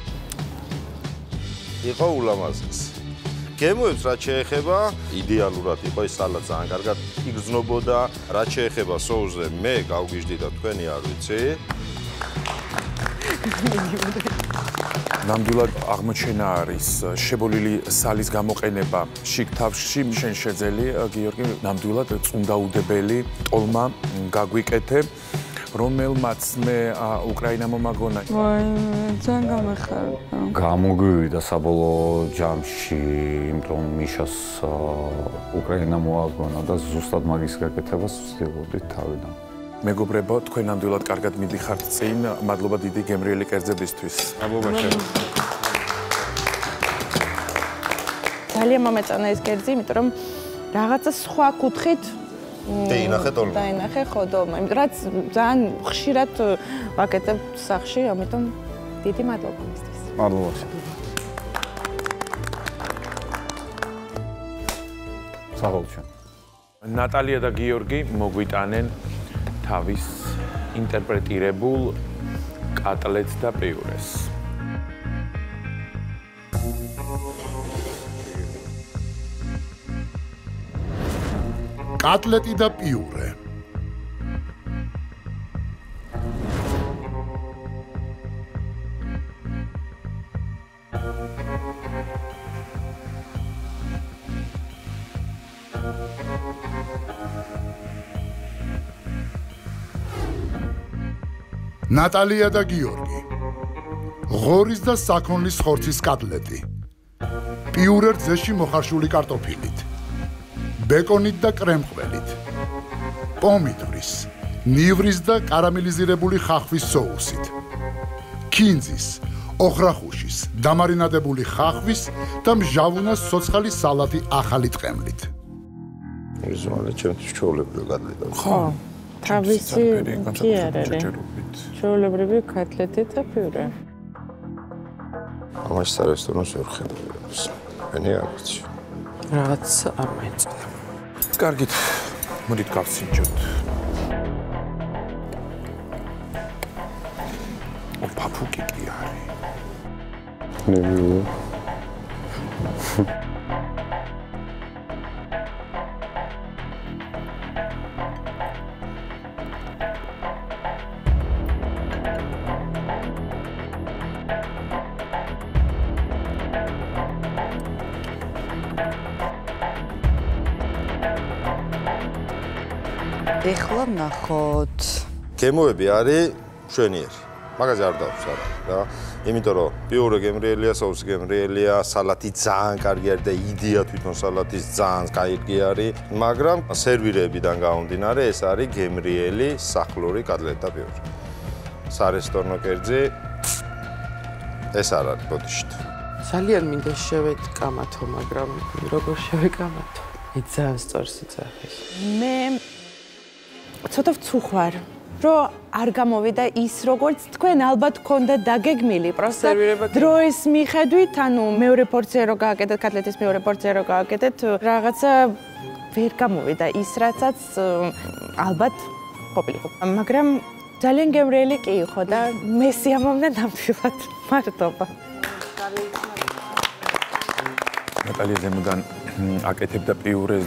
იყო ულამაზესი. გემოებს რაც შეეხება, იდეალურად იყო ეს სალატ ძალიან კარგად იგრძნობოდა. რაც შეეხება соуსზე, მე გავგიჟდი და თქვენი არ ვიცი. ნამდვილად აღმოჩენა არის შებოლილი სალის გამოყენება შიგ თავში შენ შეძელი გიორგი ნამდვილად წუნდაუდებელი ტოლმა გაგვიკეთე რომელმაც მე უკრაინა მომაგონა ძალიან გამეხარდა გამოგვივიდა საბოლოო ჯამში იმიტომ მიშას უკრაინა მოაგონა და ზუსტად მაგის გაკეთებას ვცდილობდით თავიდან მეგობრებო, თქვენ ნამდვილად კარგად მიდიხართ წინ. მადლობა დიდი გემრიელი კერძებისთვის. მადლობა შენ. ძალიან მომეწონა ეს კერძი, იმიტომ რომ რაღაცა სხვა კუთხით დაინახე ტოლმა. დაინახე ხოდომა. იმიტომ რაც ძალიან ხშირად ვაკეთებ სახში, ამიტომ დიდი მადლობა მისთვის. მადლობა. საღოლჩა. ნატალია და გიორგი მოგვიტანენ თავის ინტერპრეტირებულ კატლეტს და პიურეს. კატლეტი და პიურე. ნატალია და გიორგი. ღორის და საქონლის ხორცის კატლეტი. პიურე რძეში მოხარშული კარტოფილით. ბეკონით და კრემყველით. პომიდორის, ნივრის და კარამელიზირებული ხახვის соусით. კინძის, ოხრახუშის, დამარინადებული ხახვის და მჟავუნას ცოცხალი სალატი ახალი ტყემლით. ზონა ჩემთვის ჩვეულებრივი კატლეტა. ხო. თავისი კი არის. ჩვეულებრივი კატლეტი და პიურე. ამას სარესტორანს ვერ ხედავ. მენი არ ვიცი. რაღაც არ მეწონა. კარგით. მოდით გავსინჯოთ. პაპუკი კი არის. ნებიუ. ეხლა ვნახოთ. გემოები არის მშვენიერი. მაგაზე არ დავს არა და იმიტომ რომ პიურე გემრიელია, соуსი გემრიელია, სალატი ძალიან კარგი არის და იდეა თვითონ სალატის ძალიან კარგი არის, მაგრამ სერვირებიდან გამომდინარე ეს არის გემრიელი სახლური კატლეტი და პიურე. სარესტორნო კერძი ეს არ არის ბოდიშით. ძალიან მინდა შევეკამათო, მაგრამ როგორ შევეკამათო? ძალიან სწორ სიძახის. მე ცოტა ვცუხვარ, რომ არ გამოვიდა ის, როგორც თქვენ ალბათ გქონდა დაგეგმილი, პროსტა დროის მიხედვით, ანუ მეორე პორცია რო გააკეთეთ, კატლეტის მეორე პორცია რო გააკეთეთ, რაღაცა ვერ გამოვიდა ის, რაცაც ალბათ ყოფილიყო. მაგრამ ძალიან გემრიელი კი იყო და მე სიამოვნე ნამდვილად. მადლობა. ნატალია ზემოდან აკეთებდა პიურეს და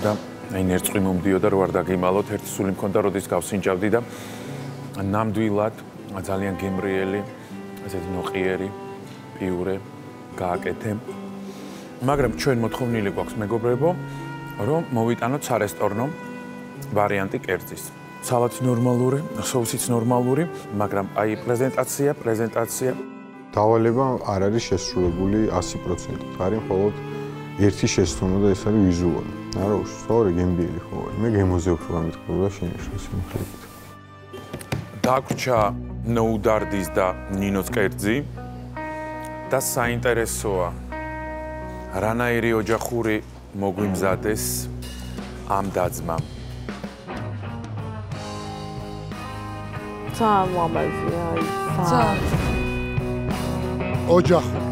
აი ნერწყვი მომდიოდა რო არ დაგიმალოთ, ერთი სული მქონდა როდის გავსინჯავდი და ნამდვილად ძალიან გემრიელი, ესეთი ნოყიერი, პიურე გააკეთე. მაგრამ ჩვენ მოთხოვნილი გვაქვს მეგობრებო, რომ მოვიტანოთ სარესტორნო ვარიანტი კერძის. სალათი ნორმალური, სოუსიც ნორმალური, მაგრამ აი პრეზენტაცია დავალება არ არის შესრულებული 100%. არის მხოლოდ ერთი შეცდომა და ეს არის ვიზუალი. არა, სწორი გემრიელი ხო არის. მე გემოზე უფრო გამეთქვა შენიშნეს იმხრივით. დაგვრჩა ნოუდარდის და ნინოს კერძი და საინტერესოა რანაირი ოჯახური მოგვიმზადეს ამ დაძმამ. სამამაზია ის. ოჯახური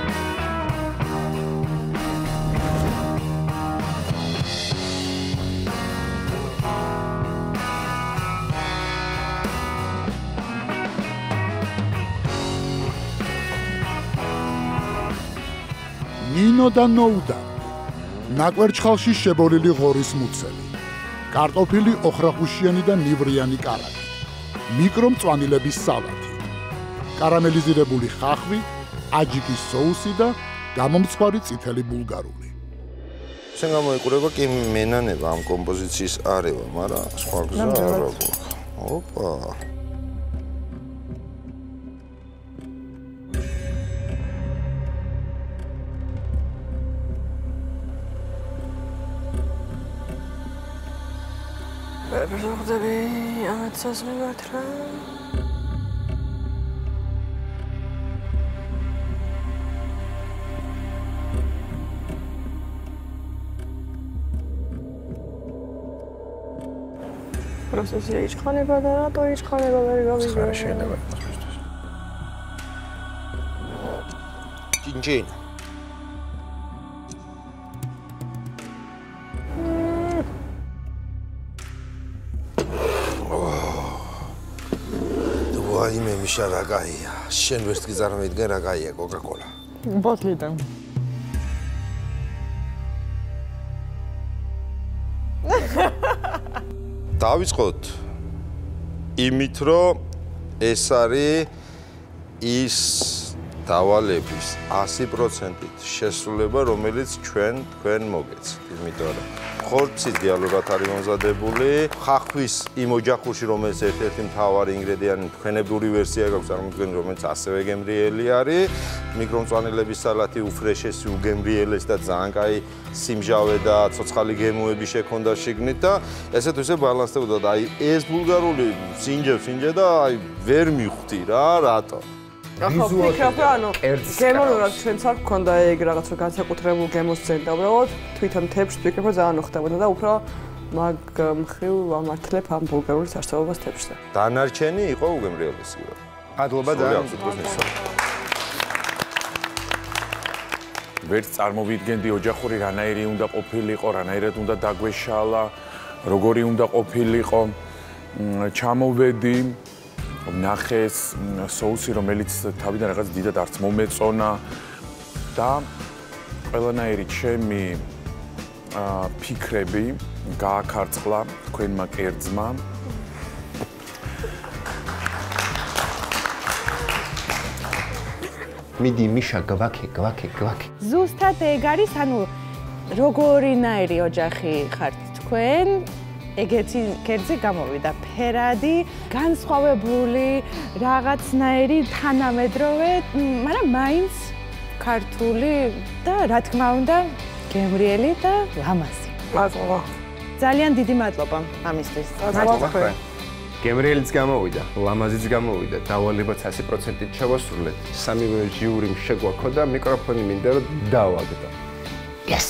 ნინო და ნოუდა ნაკვერჩხალში შებოლილი ღორის მუცელი კარტოფილი ოხრახუშიანი და ნივრიანი კარაგი მიკრომწვანილების სალათი კარამელიზირებული ხახვი აჯიკის სოუსი და გამომცხვარი წითელი ბულგარული შენ გამოიყურება კი მენანება ამ კომპოზიციის არევა მაგრამ სხვა გზა არ აქვს ოპა ვერღდები ამაცას მიმართრა პროცესი იწყება და რატო იწყება ვერ გავიგე ხარ შეიძლება იმასთვის ჯინჯინ ვაიმე მიშა რა კაია შენ ვერც კი წარმოვიდგენ რა კაია კოკა-კოლა ბოთლიდან დავიწყოთ იმით რომ ეს არის ის დავალების 100%-ით შესრულება რომელიც თქვენ მოგეცით იმიტომ რომ ხორცი დიალოგად არის მომზადებული ხახვის იმ ოჯახურში რომელიც ერთ-ერთი მთავარი ინგრედიენტი თქვენებური ვერსია გაქვს წარმოგვიდგენთ რომელიც ასევე გემრიელი არის მიკრომწვანილების სალათი უფრეშესი უგემრიელეს და ძალიან კაი სიმჟავე და ცოცხალი გემოები შექონდა შიგნით და ესე თუ ისე ბალანსდებოდა და აი ეს ბულგარული სინჯე და აი ვერ მიხვდი რა რატო ახლა ვფიქრობ რომ ანუ გემონურად ჩვენც არ გქონდა ეგ რაღაც რომ განსაკუთრებულ გემოს ძენდა უბრალოდ თვითონ თებში ვფიქრობ რომ ძალიან უხდებოდა და უფრო მაგ მხრივ ვამართლებ ამ ბულგარულის არსებობას თებში დანარჩენი იყო უგემრიელესი მადლობა ძალიან ვერც წარმოვიდგენდი ოჯახური რანაირი უნდა ყოფილიყო, რანაირად უნდა დაგვეშალა, როგორი უნდა ყოფილიყო. ჩამოვედი, ნახეს სოუსი, რომელიც თავიდან რაღაც დიდად არც მომეწონა და ყველანაირი ჩემი ფიქრები გააქარწყლა თქვენმა კერძმა. მიდი მიშა გვაქე. ზუსტად ეგ არის, ანუ როგორინაირი ოჯახი ხართ თქვენ, ეგეთი კერძი გამოვიდა, ფერადი, განსხვავებული, რაღაცნაირი თანამედროვე, მაგრამ მაინც ქართული და რა თქმა უნდა, გემრიელი და ლამაზი. მადლობა. ძალიან დიდი მადლობა ამისთვის. მადლობა. გემრიელიც გამოვიდა, ლამაზიც გამოვიდა, დავალებაც 100%-ით შევასრულეთ. სამივე ჟიური შეგვაქო და მიკროფონი მინდა რომ დავაგდო. Yes!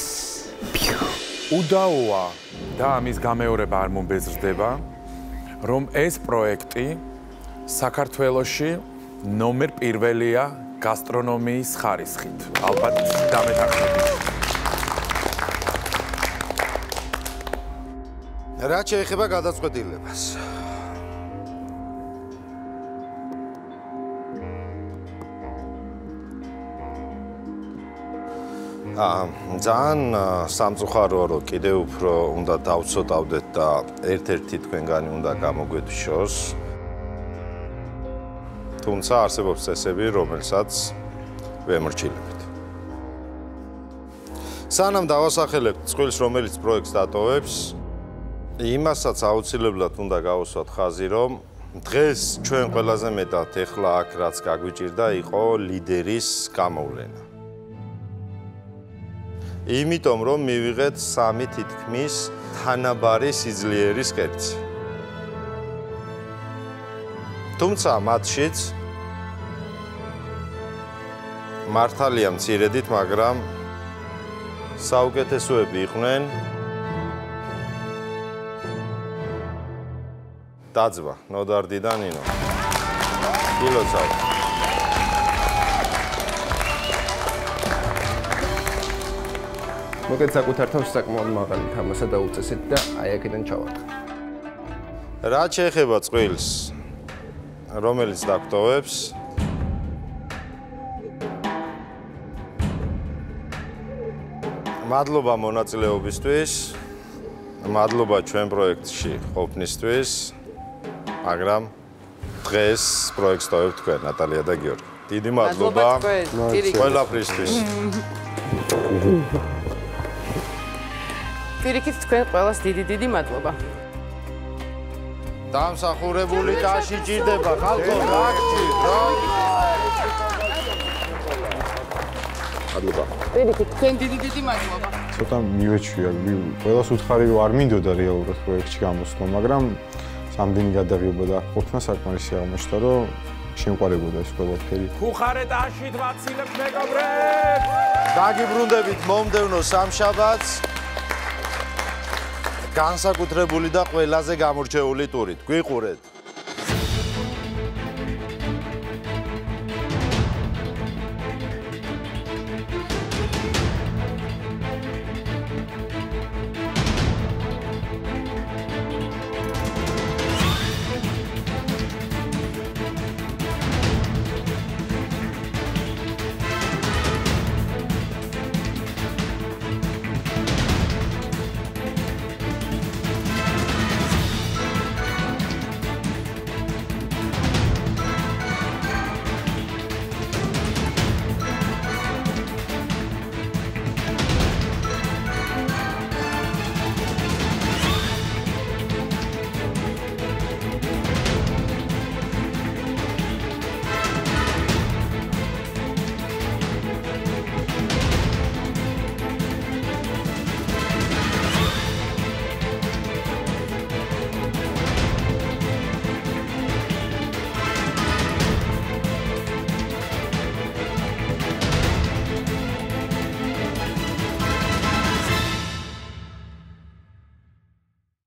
უდაოა და ამის გამეორება არ მომბეზრდება, რომ ეს პროექტი საქართველოში ნომერ პირველია გასტრონომიის ხარისხით. ალბათ დამეთანხმებით. რა შეეხება გადაწყვეტილებას? ძალიან სამწუხაროა, რომ კიდევ უფრო უნდა დავცოტავდეთ და ერთ-ერთი თქვენგანი უნდა გამოგვეთიშოს. თუმცა არსებობს წესები, რომელსაც ვემორჩილებთ. სანამ დავასახელებთ წყვილს, რომელიც პროექტს დატოვებს, იმასაც აუცილებლად უნდა გავუსვათ ხაზი, რომ დღეს ჩვენ ყველაზე მეტად ეხლა აქ რაც გაგვიჭირდა იყო ლიდერის გამოვლენა. იმიტომ რომ მივიღეთ 3 თითქმის თანაბარი სიძლიერის კერძი. თუმცა მათშიც მართალია მცირედით, მაგრამ საუკეთესოები იყვნენ. დაძვა, ნოდარდი და ნინო. ილოცავ. მოგეთ საკუთარ თავს საკმაოდ მაღალი თამასა დაუწესეთ და აი აქედან ჩავარდ. რა შეეხება წყვილს, რომელიც დაგტოვებს, მადლობა მონაწილეობისთვის, მადლობა ჩვენ პროექტში ყოფნისთვის, მაგრამ დღეს პროექტს ტოვებ თქვენ, ნატალია და გიორგი. დიდი მადლობა ყველაფრისთვის. პირიქით თქვენ ყველას დიდი მადლობა. დამსახურებული ტაში ჭირდება ხალხო, რა გჭირდა? მადლობა. პირიქით თქვენ დიდი მადლობა. ცოტა მივეჩვია, ყველას უთხარი არ მინდოდა რეალურად პროექტში გამოსვლა, მაგრამ სამდენი გადაღება და ყოფნა საკმარისი აღმოჩნდა, რომ შემყარებოდა ეს ყველაფერი. ხუხარეთ აშით ვაცილებთ მეგობრებს! დაგიბრუნდებით მომდევნო სამშაბათს. განსაკუთრებული და ყველაზე გამორჩეული ტურით. გვიყურეთ.